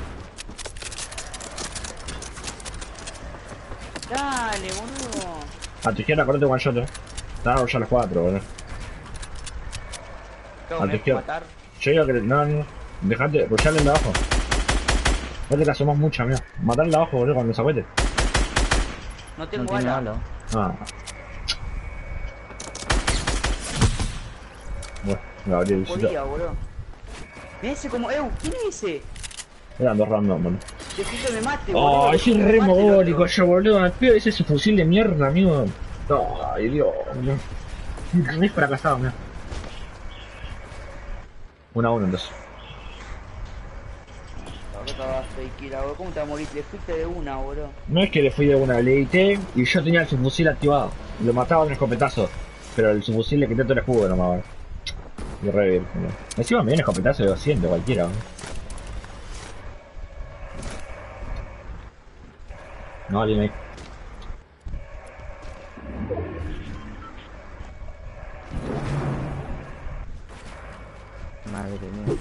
Dale, boludo. A tu izquierda, correte one shot, Están ya los 4, boludo. Tengo A tu que izquierda. matar. Yo digo que. No. Dejate, rusharle de abajo. No te casamos mucho, amigo. Matarle de abajo, boludo, con los aguetes. No No tengo tiene bala. bala. Ah. Bueno, Gabriel, Podía, boludo. Mirá ese como... ¿quién es ese? eran dos random, boludo. Dejé que me mate, boludo. Oh, Dejé soy que me re mate el mogólico otro. yo, boludo. El pibe ese fusil de mierda, amigo. Ay, Dios, boludo. Re fracasado, amigo. 1-1 entonces. La rota va a fakear, boludo. ¿Cómo te vas a morir? Le fuiste de una, boludo. No es que le fui de una, le edité y yo tenía el subfusil activado. Lo mataba de un escopetazo. Pero el subfusil le quité todo el escudo nomás, boludo. Y re bien, boludo. Encima me viene escopetazo de 200 cualquiera, boludo. No, alguien ahí. Madre mía.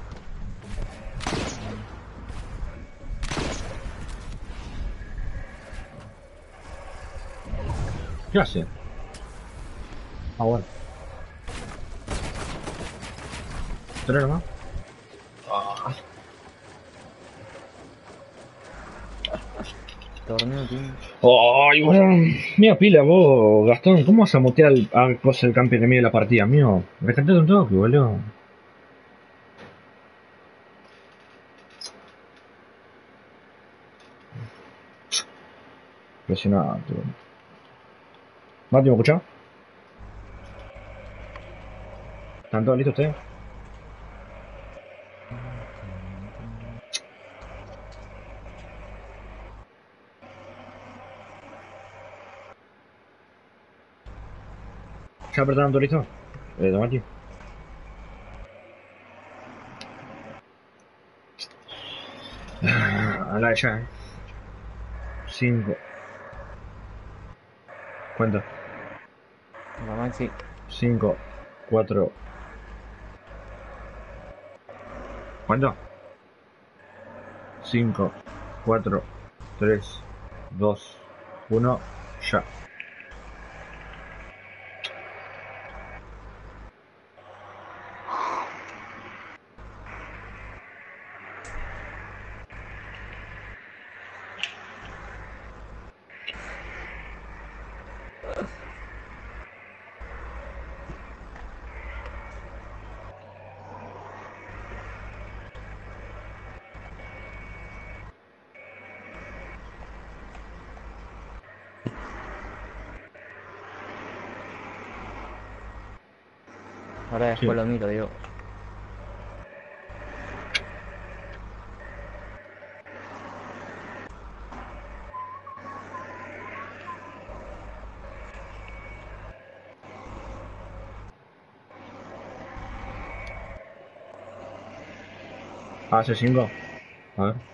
¿Qué hace? Ah, bueno. ¿Tres nomás? Ah. Torneo team. Ay, weón. Mira pila vos, Gastón. ¿Cómo vas a mutear al cosa del campeón enemigo de la partida, mío? Rescatate un toque, boludo. Impresionante, boludo. Mati, ¿me escuchás? ¿Están todos listos ustedes? ¿Ya apretaron todos listos? Mati. A la de ya, 5. Cuenta. La Maxi. 5, 4. ¿Cuánto? 5, 4, 3, 2, 1, ya. Ahora después Sí. lo miro, digo. Hace 5. A ver.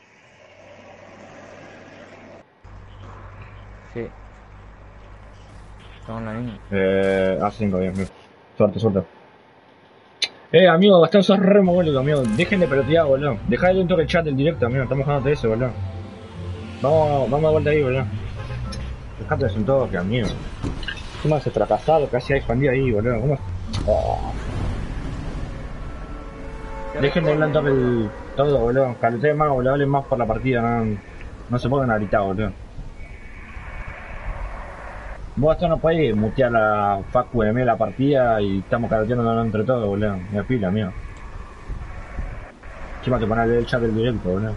Sí. Estamos en la misma. Hace 5, bien, bien. Suerte, suerte. Amigo, Gastón, sos re mogólico, amigo. Dejen de pelotear, boludo. Dejá de un toque el chat del directo, amigo. Estamos jugando TS, boludo. Vamos de vuelta ahí, boludo. Dejate de un toque, amigo. ¿Cómo hace fracasado? Casi hay expandido ahí, boludo. ¿Cómo? Oh. Dejen de hablar un toque el todo, boludo. Caloteen más, boludo. Hablen más por la partida, no se pongan a gritar, boludo. Vos esto no podés mutear la Facu de la partida y estamos caloteando entre todos, boludo. Me pila, amigo. Encima te pones el chat del directo, boludo.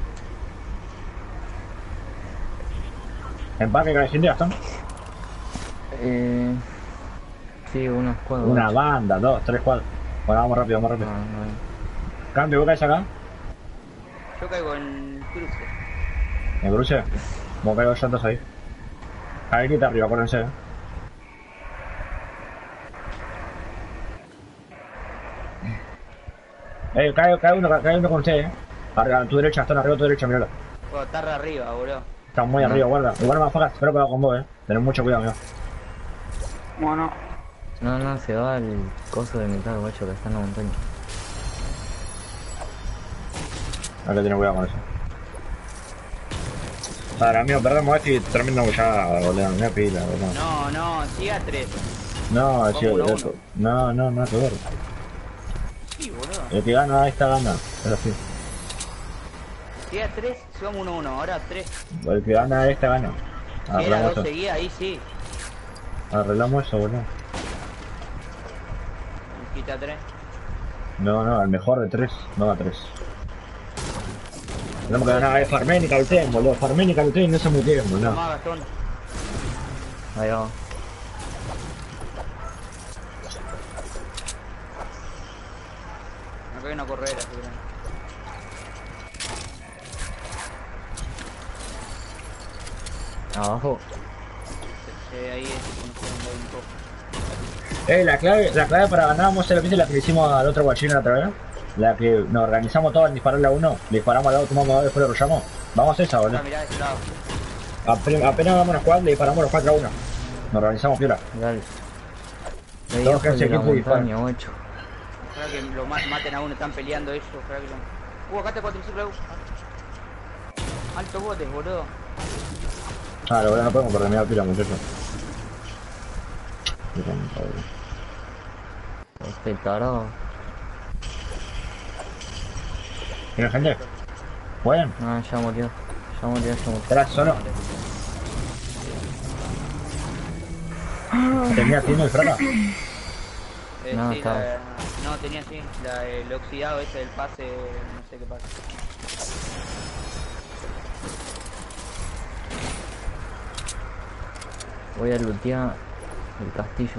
¿Empaque que hay gente, Gastón? Sí, unos cuadros. Una banda, 2, 3 cuadros. Bueno, vamos rápido, vamos rápido. Cambio, ¿vos caes acá? Yo caigo en cruce. ¿En cruce? Vos caigo llantos ahí. Ahí que está arriba, acuérdense, cae uno con ustedes, Arriba, a tu derecha, están arriba a tu derecha, miralo. Puedo estar arriba, boludo. Están muy arriba, guarda. Igual más focas, espero que va con vos, Tened mucho cuidado, amigo. Bueno, No, se va el coso de metal, guacho, que está en la montaña. Hay que tener cuidado con eso. Para mí, perdemos esto y terminamos ya, boludo. Me pila, boludo. No, no, sigue a 3. No, Vamos sí, 1-1. no, nada que ver. Sí, boludo. El que gana esta gana. Es así. Sigue a 3, si vamos 1-1, ahora 3. El que gana esta gana. Si era Arreglamos 2 eso. seguidas, ahí sí. Arreglamos eso, boludo. Quita 3. No, el mejor de 3, no a 3. Tenemos que ganar a Farmen y Calten, boludo. Farmen y Calten no se muteen, boludo. Tomá, Gastón. Ahí va. Acá hay una corredera, si quieren. Abajo. Ahí es, no sé dónde hay un poco. La clave para ganar, vamos a hacer la que le hicimos al otro guachín la otra vez. La que nos organizamos todos al dispararle a uno, le disparamos al lado, tomamos a dos, después lo arrollamos. Vamos a esa, boludo. Ah, mirá de ese lado. Apenas vamos a jugar, le disparamos los 4 a 1. Nos organizamos piola. Dale. Ahí Todos abajo de quédense la quietos y disparen. montaña, guacho. Ojalá que lo maten a uno, están peleando ellos. Ojalá que lo... acá te 4 Alto botes, boludo. Ah, la verdad no podemos perder, mira pila, muchachos. Este tarado. ¿Tiene gente? ¿Pueden? Ah, ya murió. Ya murió. ¿Estás solo? ¿Tenía tiene el fraca? No, sí, estaba. no, tenía sí. El oxidado ese del pase, no sé qué pasa. Voy a lootear el castillo.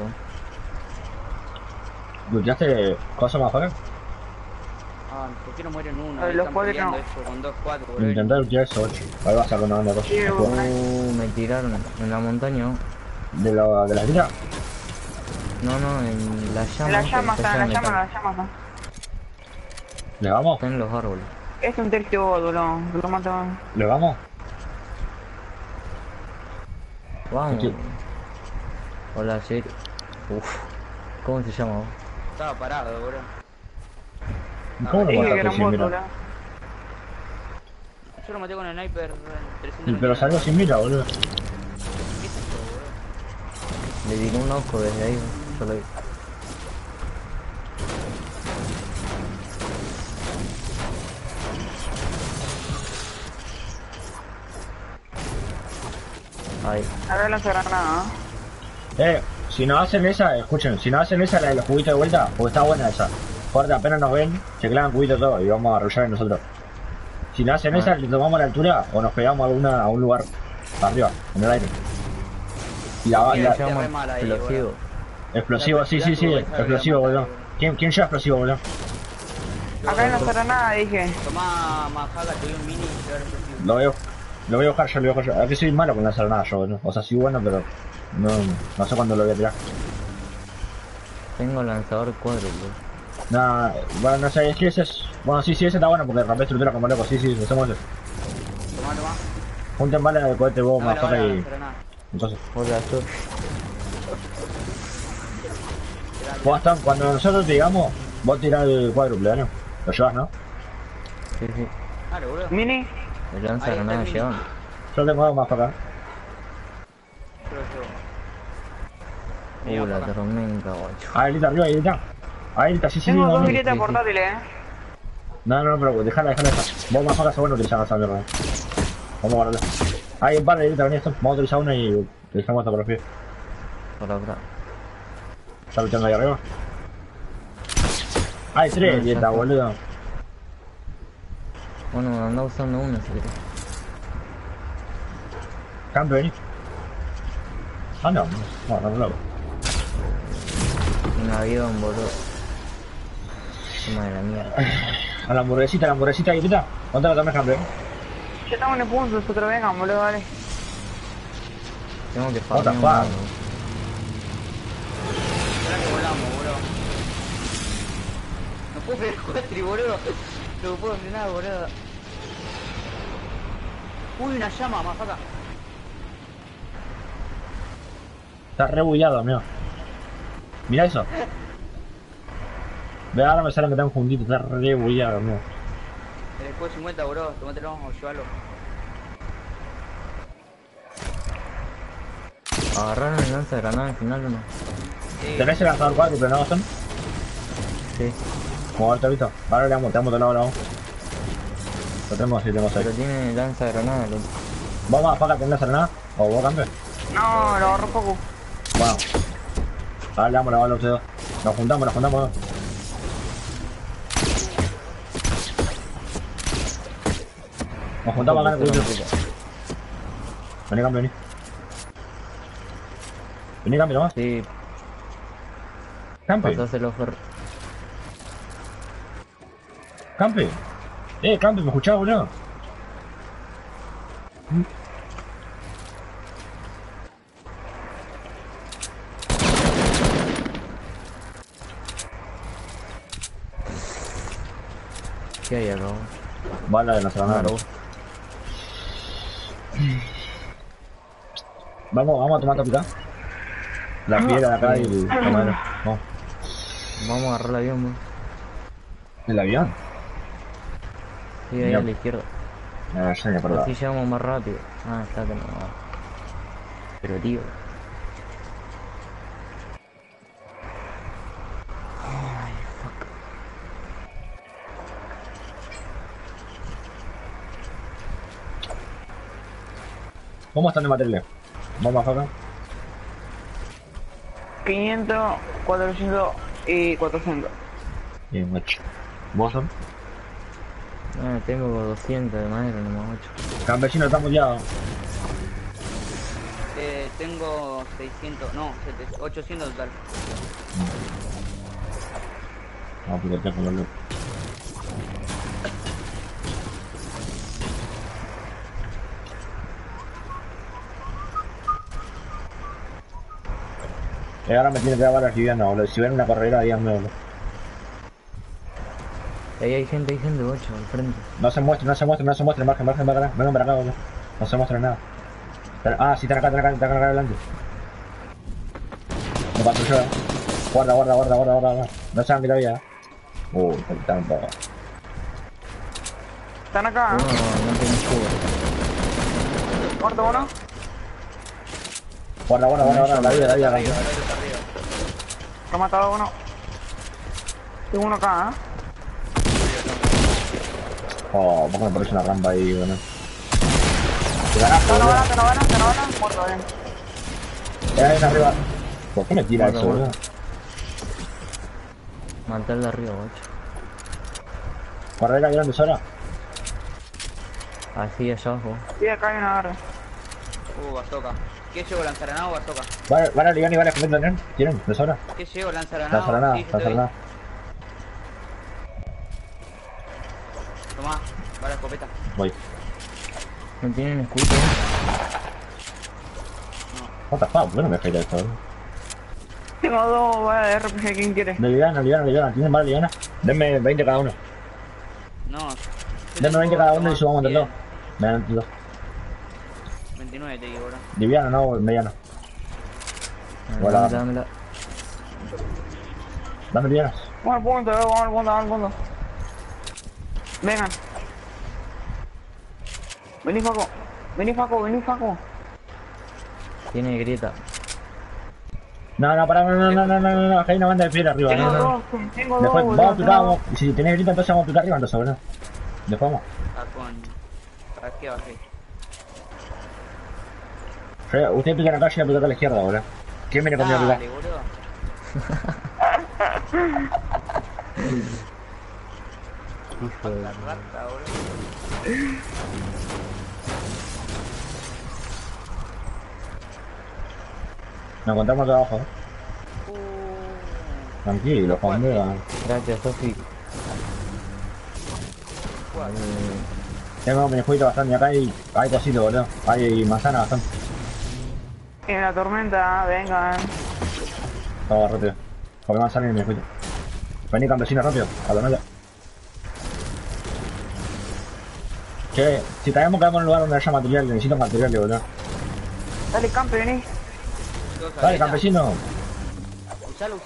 ¿Luteaste cosas más acá? Ah, ¿por qué no mueren uno? Ay, Ahí los están cuadros peleando no. eso con 2-4, boludo. Intentar lutear eso 8. Ahí vas a con una banda de cosas. Sí, bueno. Me tiraron en la montaña. ¿De la tira? No, en la llama. La llama esta está, la llama llama, está. la llama está. ¿Le vamos? Está en los árboles. Es un tercio boludo, lo mató. ¿Le vamos? Vamos. Aquí. Hola, Siri. Uf. ¿Cómo se llama vos? Estaba parado, boludo. ¿Cómo lo Dije que mataste era sin un mira? boludo. Yo lo maté con el sniper 300. Pero salió sin mira, boludo. ¿Qué es esto, boludo? Le tiré un ojo desde ahí. Yo lo vi. Ahí. Ahora lanza granada. Si nos hacen esa, escuchen, si nos hacen esa, la de los cubitos de vuelta, porque está buena esa. Fuerte, apenas nos ven, se clavan cubitos todo y vamos a arrollar en nosotros. Si nos hacen esa, le tomamos la altura o nos pegamos a un lugar arriba, en el aire. Y la, Sí, la- se llama re mal ahí, explosivo. explosivo, sí, explosivo, boludo. ¿Quién lleva explosivo, boludo? Acá no lanza nada, dije. Tomá, Majaga, te doy un mini y ahora explosivo. Lo voy a buscar yo, Es que soy malo con lanzar nada yo, boludo. O sea, sí bueno, pero no sé cuándo lo voy a tirar. Tengo lanzador cuádruple. Nah, bueno, no sé, es que ese es... Bueno, sí, ese está bueno porque rompe estructura como loco, sí, hacemos eso. Tomá. Junten balas de cohete vos, Dame la más bala, y... granada. Entonces, Hola, yo. vos están, cuando nosotros te digamos, vos tirás el cuádruple, ¿no? Lo llevas, ¿no? Sí. Dale, boludo. Mini. El lanza Ahí está granada el llevan. Yo tengo algo más para acá. Yo lo llevo. La tormenta, guacho. Ah, grita arriba, grita. Ahí grita, sí, Tengo no, dos no. grietas sí. portátiles, No, pero déjala. Vos más acá seguro utilizar esa mierda. Vamos a guardarla. Hay un par de grietas, vení esto. Vamos a utilizar una y utilizamos esta por los pies. Por acá. ¿Está luchando ahí arriba? Hay tres No, ya grietas, está. boludo. Bueno, anda usando una si querés. Campe, vení. Ah, no loco. Un avión, boludo. Toma de la mierda. A la hamburguesita ahí, grita. ¿Cuánto la tomes, campe? Ya estamos en el punto, nosotros vengan, boludo, vale. Tengo que What the farmear un fuck? mono. Esperá que volamos, boludo. No puedo ver el cuatri, boludo. No puedo frenar, boludo. Uy, una llama, Majaga. Está re bugueado, amigo. Mira eso. Ve, ahora me salen que están juntitos. Está re bugueado, amigo. El escudo 50, boludo. Tómatelo o llévalo. ¿Agarraron el lanzagranada al final o no? Sí. ¿Tenés el lanzador 4 pero no Gastón? Sí. Como ahorita visto. Ahora le damos de lado. Lo tenemos, sí, tenemos ahí. Pero tiene lanzagranada el otro. Vamos a pagar, ¿tenés nada? ¿O vos cambias? No, lo agarro poco. Bueno. Ahora le damos la bala a ustedes dos. Nos juntamos. Nos juntamos acá en el cuello. Vení, cambio, vení, cambio nomás. Sí, Campe, pasáselo Fer. campe. Campe, ¿me escuchás, boludo? ¿Qué hay acá? Bala de la granada. Vamos a tomar capitán. La piedra de acá y el tomadero. Vamos. Vamos a agarrar el avión, bro. ¿El avión? Sí, ahí Ya. a la izquierda. Ya me acordaba. Así llegamos más rápido. Ah, está que no va. Pero tío. Ay, fuck. ¿Cómo están de materiales? Vamos acá. 500, 400 y 400. Bien, macho. ¿Vos son? Ah, tengo 200 de madera, nomás 8. Campesino, estamos ya. Tengo 600, no, 800 total. Vamos a picotear con los locos. Ahora me tiene que dar balas livianas, boludo. Si ven una carrera, díganme, boludo. Ahí hay gente 8 al frente. No se muestren, margen para acá. Vengan para acá, boludo. No se muestren nada. Ah, sí, están acá adelante. Me patrulló, Guarda. No saben que la había. Están para acá. Están acá, Uno no tiene escudo. Muerto uno. Guarda, la vida. Arriba. Lo he matado uno. Tengo uno acá, ¿Por qué me parece una rampa ahí, boludo? Te ganaste, Te no boludo. gana. Muerto, bien. Ahí arriba. ¿Por qué me tira Guarda, eso, guarda. boludo? Matar el de arriba, 8. Carrera grande, Sara. Así allá abajo. Sí, acá hay una verde. Bazooka. ¿Qué llevo, lanzagranada o bazooka? Vale, Ligan y vale, escopeta también. ¿Tienen? ¿De sobra? ¿Qué llevo, lanzagranada? Lanzagranada, Sí, yo te doy. lanzagranada. Tomá, va la escopeta. Voy. No tienen escudo. What the fuck, ¿por qué no me dejáis esto, boludo? Tengo dos balas de RPG, ¿quién quiere? De Liana. ¿Tienen balas Liana? Denme 20 cada uno. No. Denme 20 cada uno y Tomá, subamos entre 10. dos. Me dan dos. 29 te digo, bro. Liviano, no, mediano. Hola. Dámela. Dame livianas. Vamos al punto. Vengan. Vení, Faco. Tiene grieta. No, pará, no. Acá hay una banda de piedra arriba. Tengo no. dos, Después boludo, vamos a picar, tengo vamos. Y si tenés grita, entonces vamos a picar arriba, entonces, boludo. Después vamos. ¿Para qué bajé? Ustedes pican acá, yo voy a picar a la izquierda, boludo. ¿Quién viene conmigo a picar? Dale, boludo. Hijo de La rata, boludo. Nos encontramos acá abajo, Tranquilo, Juan Vega. Gracias, Sofi. Tengo mi jueguito bastante. Acá hay cositos, boludo. Hay manzana bastante. En la tormenta, vengan. Vamos rápido. Porque manzana en mi jueguito. Vení, campesino, rápido. A la nota. Che, si traemos que vamos a un lugar donde haya material, necesito materiales, boludo. Dale, campe, vení. Dale, campesino. Usala.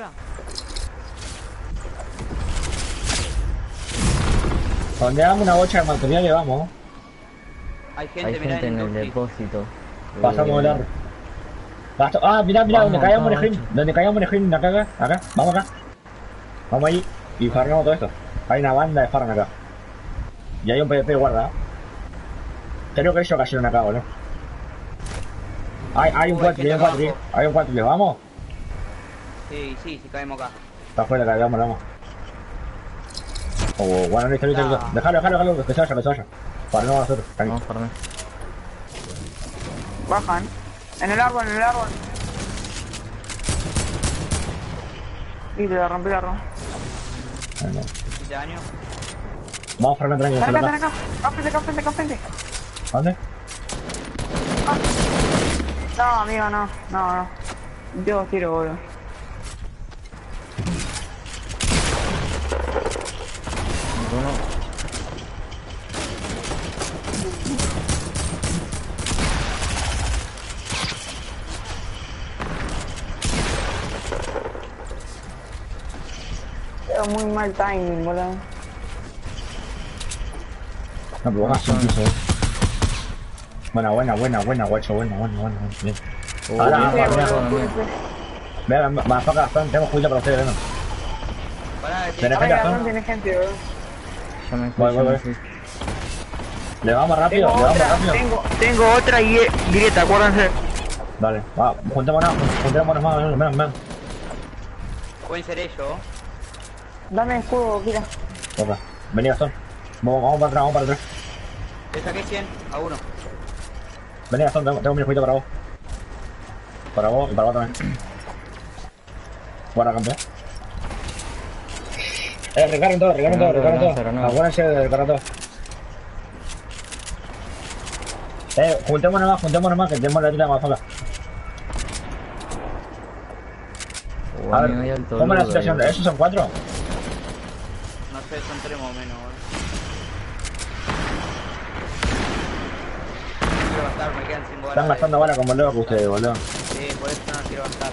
Donde hagamos una bocha de materiales, vamos. Hay gente, Hay mirá, gente en el Dusty. depósito. Pasamos el arro. Gasto. Ah, mirá, donde Vamos, caíamos en vamos, screen. Donde caíamos en screen, acá. Vamos acá. Vamos ahí y farmamos todo esto. Hay una banda de farm acá. Y hay un PvP guarda. Creo que ellos cayeron acá, ¿no? Hay un 4, hay un 4, ¿vamos? Sí, caemos acá. Está afuera, vamos. Oh, bueno, listo. Déjalo, que se vaya. Farmamos nosotros, Vamos, farme. Bajan. En el árbol. Y le rompí la ron. Daño. Vamos a farmar tranquilo. Ven acá. Acá frente. ¿Dónde? No, amigo, no. Dios, tiro, boludo. Uno. Es muy mal timing, boludo. No, pero bajas un piso. Buena, guacho, buena. Bien. Ahora, Sí, boludo. vean, más acá, tenemos juicio para ustedes, ¿no? Pará, ¿Tenés Ay, gente, no Gastón? tiene gente, boludo. Ya me fui, Voy. ¿Le vamos rápido? Tengo otra y grieta, acuérdense. Dale, va, juntémonos más. pueden ser ellos. Dame escudo, Kira. Toca. Vení, Gastón. Vamos para atrás. Le saqué 100 a uno. Vení, Gastón, tengo mi juicio para vos. Para vos y para vos también. Buena, campeón. Recarguen todo. Acuérdense de recargar todo. Juntémonos más, que tenemos la tira más falta. A ver, ¿cómo es la situación? ¿Esos son 4? No sé, son 3 más o menos, boludo. No quiero gastar, me quedan 5 balas. Están gastando balas como locos ustedes, boludo. Sí, por eso no quiero gastar.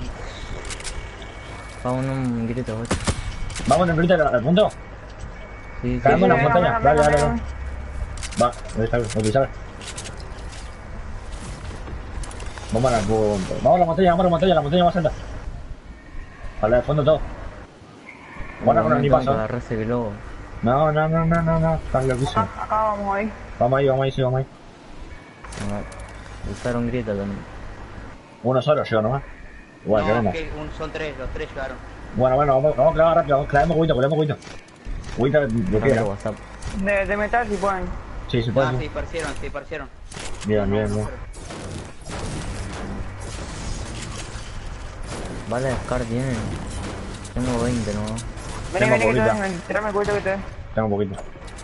Vamos en un grito, boludo. ¿Vamos en el al punto? Sí, Caemos en la sí, montaña. venga, Dale. venga. Va, utilizar. Vamos al punto. Vamos a la montaña más alta. Para el fondo todo. Guarda con el ni paso. Agarré ese globo. No, están loquísimos. Acá vamos ahí. Vamos ahí. Usaron grieta también. Uno solo llegó nomás. Igual, No, queremos. son 3, los 3 llegaron. Bueno, vamos a clavar rápido. Clavemos huito. Huito de Dame piedra. WhatsApp. De metal si pueden. Sí, se Ah, puede. se dispersieron. Bien. Vale, Scar tienen. Tengo 20, ¿no? Vení, Tengo que te bolita. den. Tirame el cuento que te den. Tengo un poquito.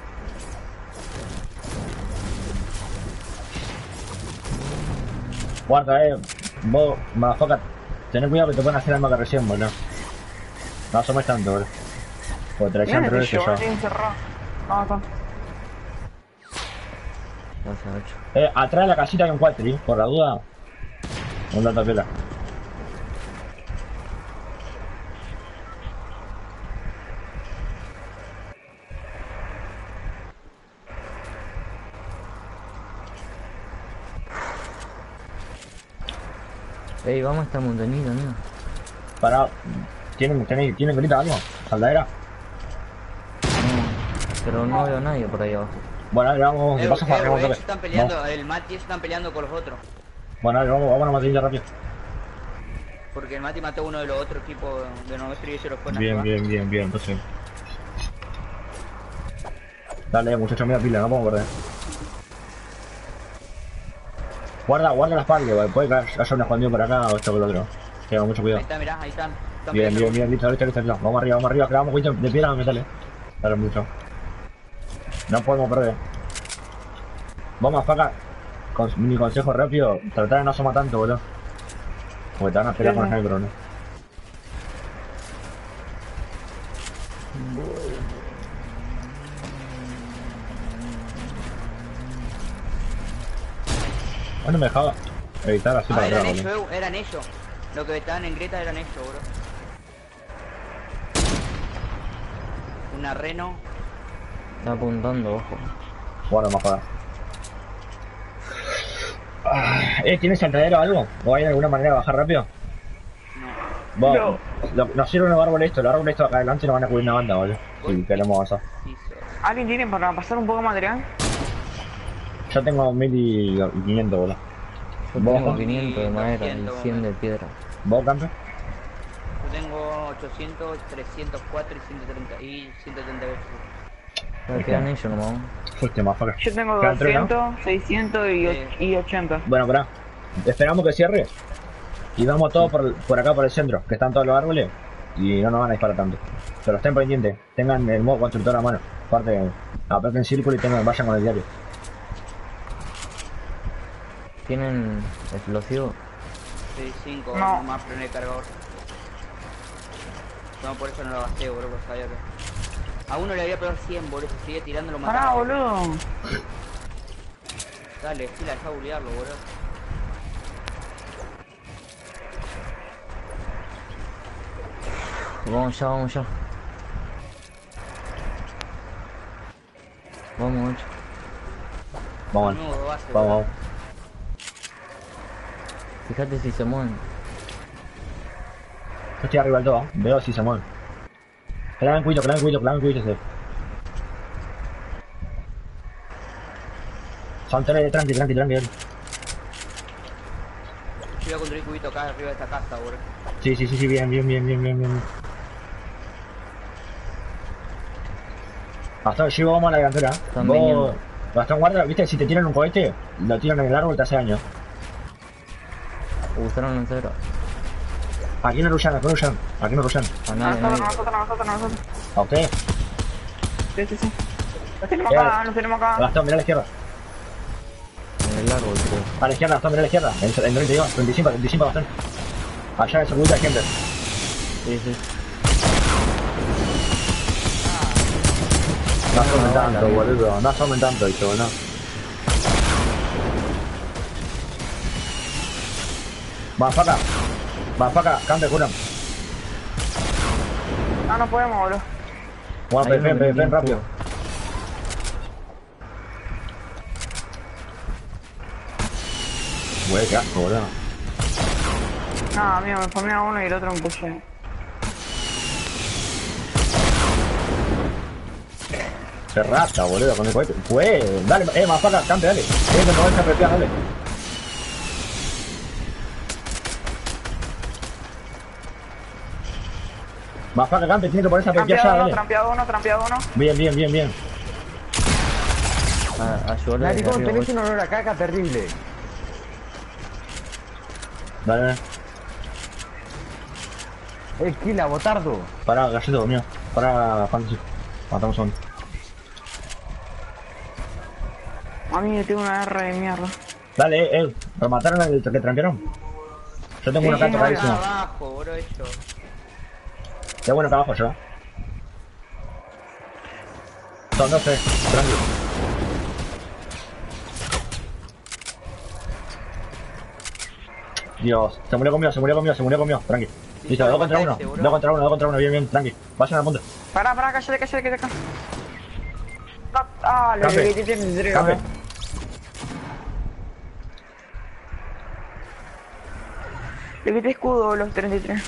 Guarda, vos, motherfucker, tenés cuidado que te pueden hacer arma que recién, boludo. No asomes tanto, boludo. Porque te la echan Mirá, tres veces estoy encerrado. Vamos acá. Gracias, 8. Atrás de la casita hay un cuatri, por la duda. Un data pela. Ey, vamos a esta montañita, amigo. Para. ¿Tienen grita algo? ¿Saldadera? No, pero no veo a nadie por ahí abajo. Bueno, dale, vamos, que pasa para Ellos están peleando, el Mati están peleando con los otros. Bueno, dale, vamos a matarla rápido. Porque el Mati mató a uno de los otros equipos de nuestro y ellos los fueron a Bien, jugar. entonces. Dale, muchachos, mira pila, no podemos perder. Guarda las parques, ¿vale? Puede que haya un escondido por acá o esto por el otro. Tenga mucho Ahí cuidado. está, mirá, ahí están. Bien, listo. Vamos arriba, clavamos juicio de piedra, metales. Dale mucho. No podemos perder. Vamos a acá. Mi consejo rápido, tratar de no asomar tanto, boludo. Porque te van a pelear con el sniper, ¿no? Bueno, me dejaba evitar así para atrás, boludo. Eran ellos. Los que estaban en grieta eran ellos, bro. Una Reno. Está apuntando, ojo. Guarda más para. ¿Tienes saltadero o algo? ¿O hay alguna manera de bajar rápido? No. Vos, nos sirven los árboles estos acá adelante nos van a cubrir una banda, boludo. Si queremos avanzar. ¿Alguien tiene para pasar un poco de material? Yo tengo 1500, boludo. Yo ¿Vos, tengo Juan? 500 de madera y 200, 100 de piedra. ¿Vos, Campe? Yo tengo 800, 304 y 130 y 138. Me quedan ellos nomás. Fuiste más acá. Yo tengo ¿Quedan tres, no? 200, 600 y 80. Bueno, pará. Esperamos que cierre. Y vamos todos por acá, por el centro, que están todos los árboles. Y no nos van a disparar tanto. Pero estén pendientes. Tengan el modo constructor a mano. Aparte, aprieten círculo y vayan con el diario. ¿Tienen explosivos? Sí, 5, No. no más prender el cargador. No, por eso no lo gasté, boludo, porque sabía que... A uno le había pegado 100, boludo, se sigue tirando, lo Pará, mataba. boludo. Dale, fila, deja bulearlo, boludo. Vamos ya, vamos ya. Vamos, 8. Vamos, Nudo, base, vamos, boludo. vamos. Fíjate si se mueven. Yo estoy arriba del todo, veo si se mueven. Claven cuito, sí. Son tres, tranqui. Yo voy a construir cubito acá arriba de esta casa, boludo. Sí, bien. Gastón, llevo vamos a la delantera. Están Vos, viniendo. Gastón, guarda, viste, si te tiran un cohete, lo tiran en el árbol, te hace daño. Gustaron en cero. Aquí no rushan. Aquí no rushan. A nadie, nadie. Nosotros. ¿A usted? Sí. Los tenemos acá. Gastón, mirá a la izquierda. En el árbol, creo. A la izquierda, Gastón, mirá a la izquierda. En 32, 25, Gastón. Allá en esa cubita de gente. Sí. No asomen tanto, boludo. No asomen tanto, dicho, no. Vamos para acá, cante, curan. No podemos, boludo. Bueno, Hay uno que ven, tiene rápido. cubo. Güey, qué asco, boludo. No, amigo, me formé a uno y el otro me puse. Qué rata, boludo, con el cohete. Güey, dale, más para acá, cante, dale. Tienes que moverse a prepiar, dale. Más para acá, cante, tiene que ponerse a prepiar ya, dale. Trampeado uno. Bien. Ayúdale. Maricón, tenés un olor a caca terrible. Dale. Esquila, botardo. Para, gallito, mío. Para, Fantasy. Matamos a uno. A mí yo tengo una R de mierda. Dale, remataron el que trampearon. Yo tengo uno acá tocadísimo. Abajo, boludo, hecho. Qué bueno acá abajo yo. Son 12, tranqui. Dios, se murió conmigo, tranqui. Listo, 2 contra 1, 2 contra 1, bien, tranqui. Vayan al punto. Pará, cállate acá. No, le Campe. quité 33, Campe. boludo. Le quité escudo los 33.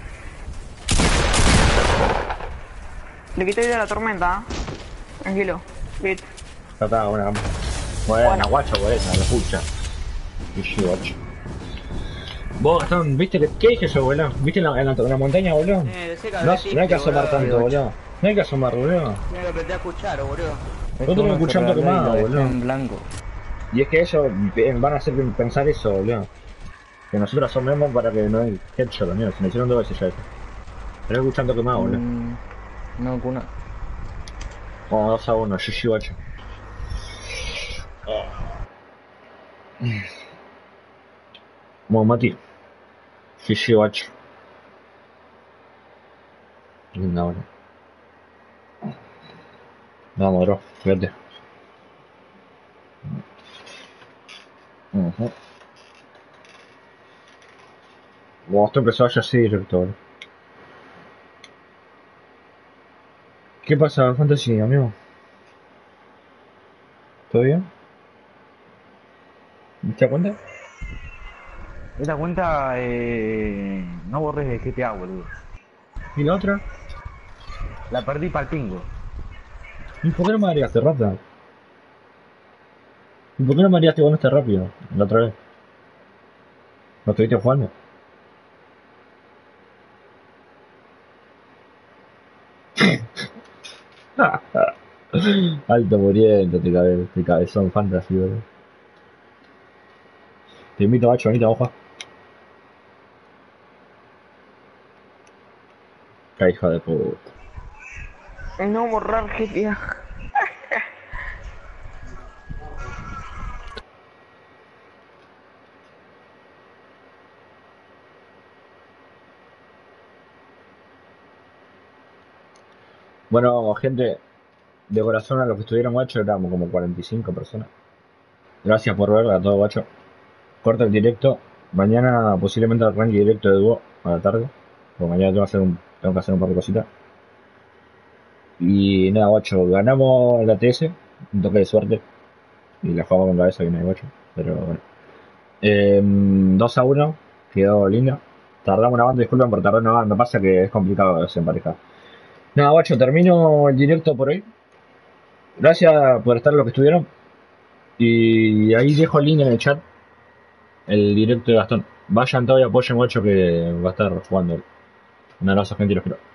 Le quité de la tormenta, Tranquilo. Bit. Ya está, buena gamba. Buena, guacho, buena, la pucha. Y guacho. Vos, Gastón, ¿viste qué dije yo, boludo? ¿Viste en la montaña, boludo? No hay que asomar tanto, boludo. No hay que asomar, boludo. Tengo que aprender a escuchar, boludo. No tengo que escuchar un toque más, boludo. En blanco. Y es que ellos van a hacer pensar eso, boludo. Que nosotros asomemos para que no hay headshot, amigo. Se me hicieron 2 veces ya esto. Pero escuchando que más, boludo. No, cuna. Vamos 2-1, GG 8. Bueno, Mati. GG 8. Linda hora. Vamos, bro, fíjate. Wow, esto empezó ya así directo, bro. ¿Qué pasa, Fantasy, amigo? ¿Todo bien? ¿Te das cuenta? Esta cuenta, no borres de GTA, boludo. ¿Y la otra? La perdí para el pingo. ¿Y por qué no me agregaste rata? ¿Y por qué no me agregaste con este rápido? La otra vez. ¿No estuviste jugando? Alto muriendo, te cabezón fantasy, boludo. Te invito, macho, bonita, hoja. Qué hija de puta. No borrar GTA. Bueno, gente, de corazón a los que estuvieron, guacho, éramos como 45 personas. Gracias por ver a todo, guacho. Corta el directo. Mañana posiblemente arranque directo de dúo a la tarde. Porque mañana tengo que hacer un par de cositas. Y nada, guacho, ganamos la TS, un toque de suerte. Y la jugamos con cabeza que no hay guacho. Pero bueno. 2-1, quedó linda. Tardamos una banda, disculpen por tardar una banda, pasa que es complicado desemparejar. Nada, guacho, termino el directo por hoy. Gracias por estar los que estuvieron. Y ahí dejo el link en el chat, el directo de Gastón. Vayan todos y apoyen, guacho, que va a estar jugando. Un abrazo, gente, y los quiero.